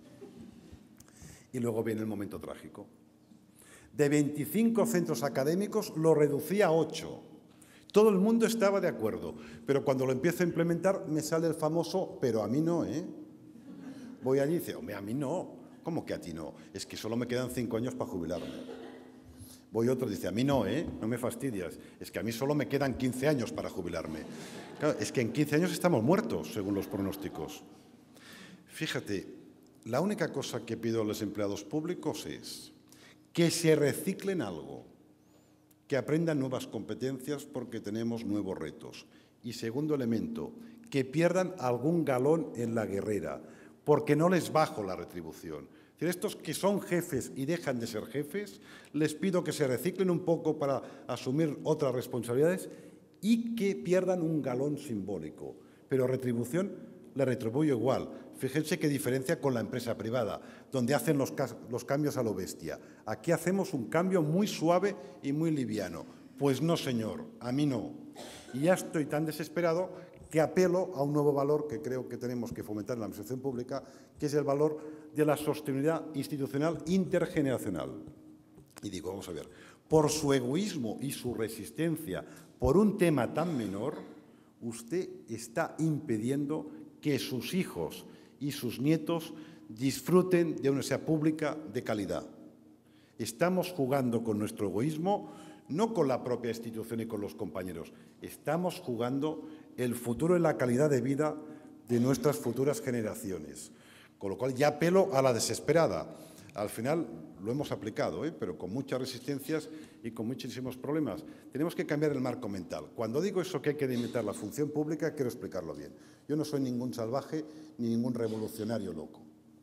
Speaker 1: Y luego viene el momento trágico. De veinticinco centros académicos lo reducí a ocho. Todo el mundo estaba de acuerdo, pero cuando lo empiezo a implementar me sale el famoso, pero a mí no, ¿eh? Voy allí y dice, hombre, a mí no. ¿Cómo que a ti no? Es que solo me quedan cinco años para jubilarme. Voy otro y dice, a mí no, ¿eh? No me fastidias. Es que a mí solo me quedan quince años para jubilarme. Claro, es que en quince años estamos muertos, según los pronósticos. Fíjate, la única cosa que pido a los empleados públicos es que se reciclen algo, que aprendan nuevas competencias porque tenemos nuevos retos. Y segundo elemento, que pierdan algún galón en la guerrera, porque no les bajo la retribución. Es decir, estos que son jefes y dejan de ser jefes, les pido que se reciclen un poco para asumir otras responsabilidades y que pierdan un galón simbólico. Pero retribución le retribuyo igual. Fíjense qué diferencia con la empresa privada, donde hacen los, los cambios a lo bestia. Aquí hacemos un cambio muy suave y muy liviano. Pues no, señor, a mí no. Y ya estoy tan desesperado que apelo a un nuevo valor que creo que tenemos que fomentar en la administración pública, que es el valor de la sostenibilidad institucional intergeneracional. Y digo, vamos a ver, por su egoísmo y su resistencia por un tema tan menor, usted está impidiendo que sus hijos y sus nietos disfruten de una universidad pública de calidad. Estamos jugando con nuestro egoísmo, no con la propia institución y con los compañeros. Estamos jugando el futuro y la calidad de vida de nuestras futuras generaciones. Con lo cual ya apelo a la desesperada. Al final lo hemos aplicado, ¿eh? Pero con muchas resistencias y con muchísimos problemas. Tenemos que cambiar el marco mental. Cuando digo eso que hay que delimitar la función pública, quiero explicarlo bien. Yo no soy ningún salvaje ni ningún revolucionario loco.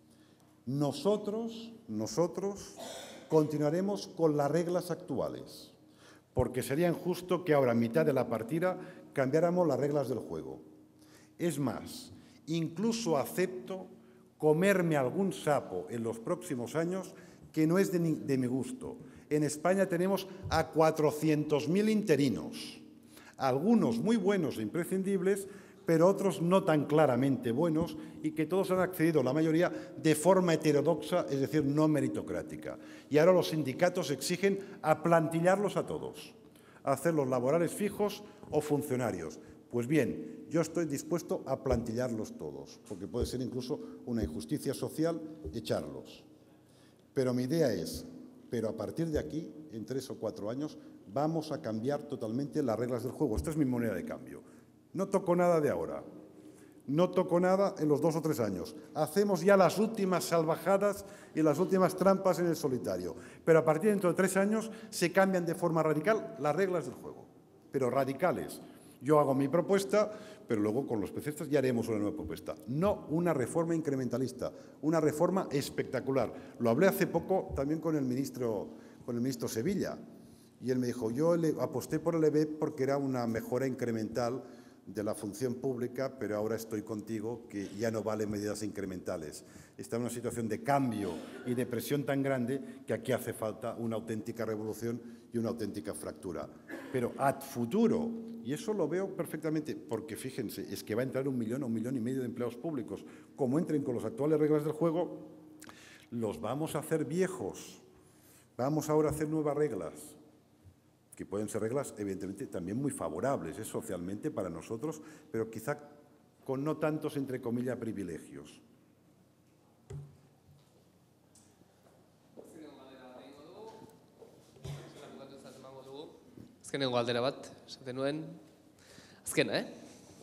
Speaker 1: Nosotros, nosotros continuaremos con las reglas actuales, porque sería injusto que ahora, a mitad de la partida, cambiáramos las reglas del juego. Es más, incluso acepto comerme algún sapo en los próximos años que no es de, ni, de mi gusto. En España tenemos a cuatrocientos mil interinos, algunos muy buenos e imprescindibles, pero otros no tan claramente buenos y que todos han accedido, la mayoría, de forma heterodoxa, es decir, no meritocrática. Y ahora los sindicatos exigen aplantillarlos a todos, hacerlos laborales fijos o funcionarios. Pues bien, yo estoy dispuesto a plantillarlos todos, porque puede ser incluso una injusticia social echarlos. Pero mi idea es, pero a partir de aquí, en tres o cuatro años, vamos a cambiar totalmente las reglas del juego. Esta es mi moneda de cambio. No toco nada de ahora, no toco nada en los dos o tres años. Hacemos ya las últimas salvajadas y las últimas trampas en el solitario. Pero a partir de dentro de tres años se cambian de forma radical las reglas del juego, pero radicales. Yo hago mi propuesta, pero luego con los especialistas ya haremos una nueva propuesta. No una reforma incrementalista, una reforma espectacular. Lo hablé hace poco también con el ministro, con el ministro Sevilla, y él me dijo, yo le aposté por el E B E P porque era una mejora incremental de la función pública, pero ahora estoy contigo que ya no valen medidas incrementales. Está en una situación de cambio y de presión tan grande que aquí hace falta una auténtica revolución y una auténtica fractura. Pero ad futuro, y eso lo veo perfectamente, porque fíjense, es que va a entrar un millón o un millón y medio de empleados públicos. Como entren con las actuales reglas del juego, los vamos a hacer viejos. Vamos ahora a hacer nuevas reglas, que pueden ser reglas, evidentemente, también muy favorables ¿eh? socialmente para nosotros, pero quizá con no tantos, entre comillas, privilegios.
Speaker 3: Azkenengo galdera bat, esaten nuen. Azkena, ¿eh?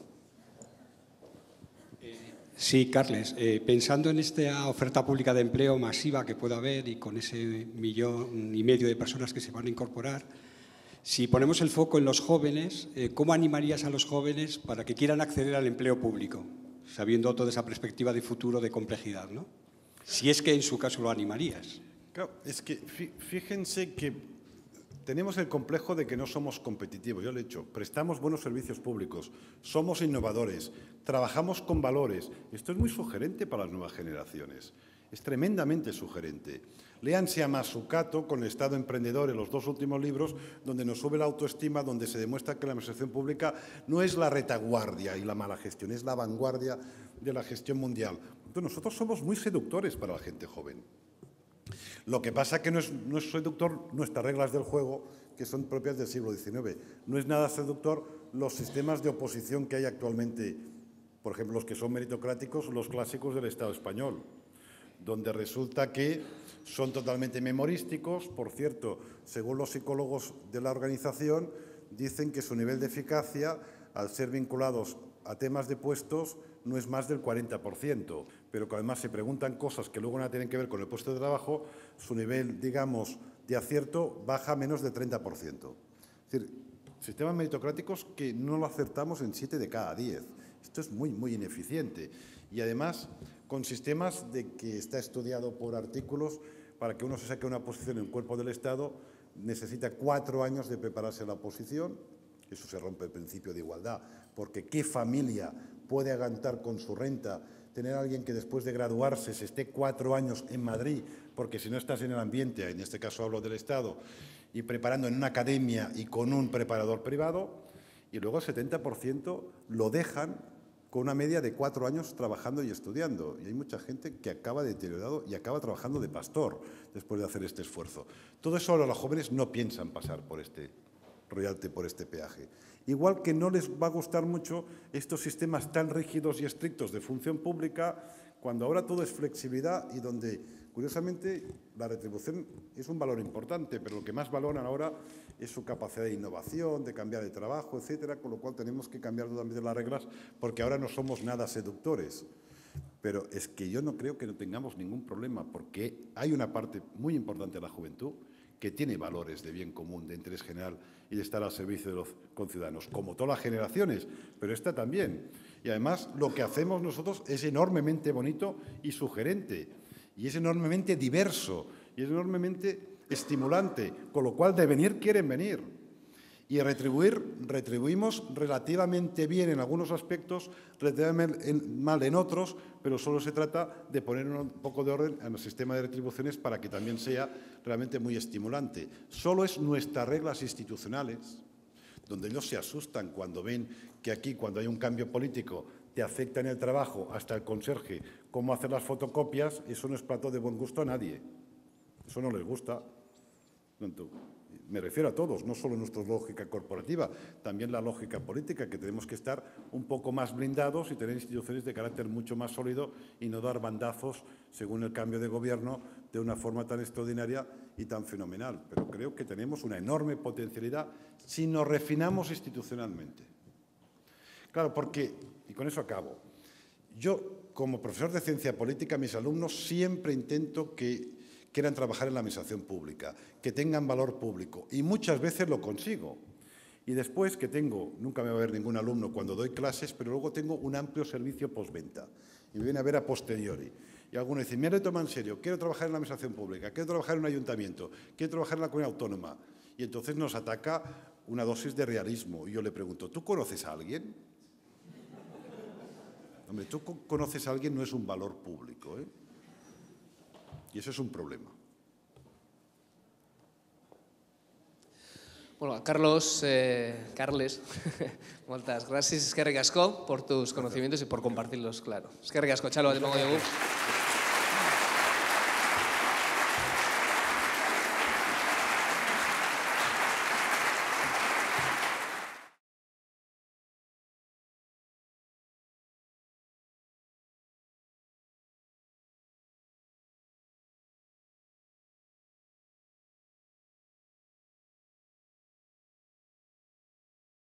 Speaker 4: Sí, Carles, eh, pensando en esta oferta pública de empleo masiva que pueda haber y con ese millón y medio de personas que se van a incorporar, Si ponemos el foco en los jóvenes, eh, ¿cómo animarías a los jóvenes para que quieran acceder al empleo público, sabiendo toda esa perspectiva de futuro de complejidad, ¿no? Si es que en su caso lo animarías.
Speaker 1: Claro, es que fíjense que tenemos el complejo de que no somos competitivos. Yo lo he dicho, prestamos buenos servicios públicos, somos innovadores, trabajamos con valores. Esto es muy sugerente para las nuevas generaciones. Es tremendamente sugerente. Léanse a Mazzucato con el Estado emprendedor en los dos últimos libros, donde nos sube la autoestima, donde se demuestra que la administración pública no es la retaguardia y la mala gestión, es la vanguardia de la gestión mundial. Entonces, nosotros somos muy seductores para la gente joven. Lo que pasa es que no es, no es seductor nuestras reglas del juego, que son propias del siglo diecinueve. No es nada seductor los sistemas de oposición que hay actualmente, por ejemplo, los que son meritocráticos, los clásicos del Estado español, donde resulta que son totalmente memorísticos. Por cierto, según los psicólogos de la organización, dicen que su nivel de eficacia, al ser vinculados a temas de puestos, no es más del cuarenta por ciento, pero que además se preguntan cosas que luego no tienen que ver con el puesto de trabajo, su nivel, digamos, de acierto baja a menos del treinta por ciento. Es decir, sistemas meritocráticos que no lo acertamos en siete de cada diez. Esto es muy, muy ineficiente. Y además, con sistemas de que está estudiado por artículos, para que uno se saque una posición en el cuerpo del Estado, necesita cuatro años de prepararse a la oposición. Eso se rompe el principio de igualdad, porque ¿qué familia puede aguantar con su renta tener a alguien que después de graduarse se esté cuatro años en Madrid, porque si no estás en el ambiente, en este caso hablo del Estado, y preparando en una academia y con un preparador privado, y luego el setenta por ciento lo dejan con una media de cuatro años trabajando y estudiando. Y hay mucha gente que acaba deteriorado y acaba trabajando de pastor después de hacer este esfuerzo. Todo eso ahora los jóvenes no piensan pasar por este royalty, por este peaje. Igual que no les va a gustar mucho estos sistemas tan rígidos y estrictos de función pública, cuando ahora todo es flexibilidad y donde, curiosamente, la retribución es un valor importante, pero lo que más valoran ahora es su capacidad de innovación, de cambiar de trabajo, etcétera, con lo cual tenemos que cambiar totalmente las reglas porque ahora no somos nada seductores. Pero es que yo no creo que no tengamos ningún problema, porque hay una parte muy importante de la juventud que tiene valores de bien común, de interés general y de estar al servicio de los conciudadanos, como todas las generaciones, pero esta también. Y además lo que hacemos nosotros es enormemente bonito y sugerente, y es enormemente diverso, y es enormemente estimulante, con lo cual de venir quieren venir. Y retribuir, retribuimos relativamente bien en algunos aspectos, relativamente mal en otros, pero solo se trata de poner un poco de orden en el sistema de retribuciones para que también sea realmente muy estimulante. Solo es nuestras reglas institucionales, donde ellos se asustan cuando ven que aquí, cuando hay un cambio político, te afecta en el trabajo, hasta el conserje, cómo hacer las fotocopias, eso no es plato de buen gusto a nadie. Eso no les gusta. Me refiero a todos, no solo nuestra lógica corporativa, también la lógica política, que tenemos que estar un poco más blindados y tener instituciones de carácter mucho más sólido y no dar bandazos según el cambio de gobierno de una forma tan extraordinaria y tan fenomenal. Pero creo que tenemos una enorme potencialidad si nos refinamos institucionalmente. Claro, porque, y con eso acabo, yo como profesor de ciencia política, mis alumnos siempre intento que quieran trabajar en la administración pública, que tengan valor público, y muchas veces lo consigo. Y después que tengo, nunca me va a ver ningún alumno cuando doy clases, pero luego tengo un amplio servicio postventa, y me viene a ver a posteriori. Y algunos dicen, me lo toman en serio, quiero trabajar en la administración pública, quiero trabajar en un ayuntamiento, quiero trabajar en la comunidad autónoma. Y entonces nos ataca una dosis de realismo. Y yo le pregunto, ¿tú conoces a alguien? Hombre, tú conoces a alguien no es un valor público, ¿eh? Y eso es un problema.
Speaker 3: Bueno, Carlos, eh, Carles, moltes gràcies, eskerrik asko por tus conocimientos y por compartirlos, claro. Eskerrik asko, Txalo, bat emango dugu.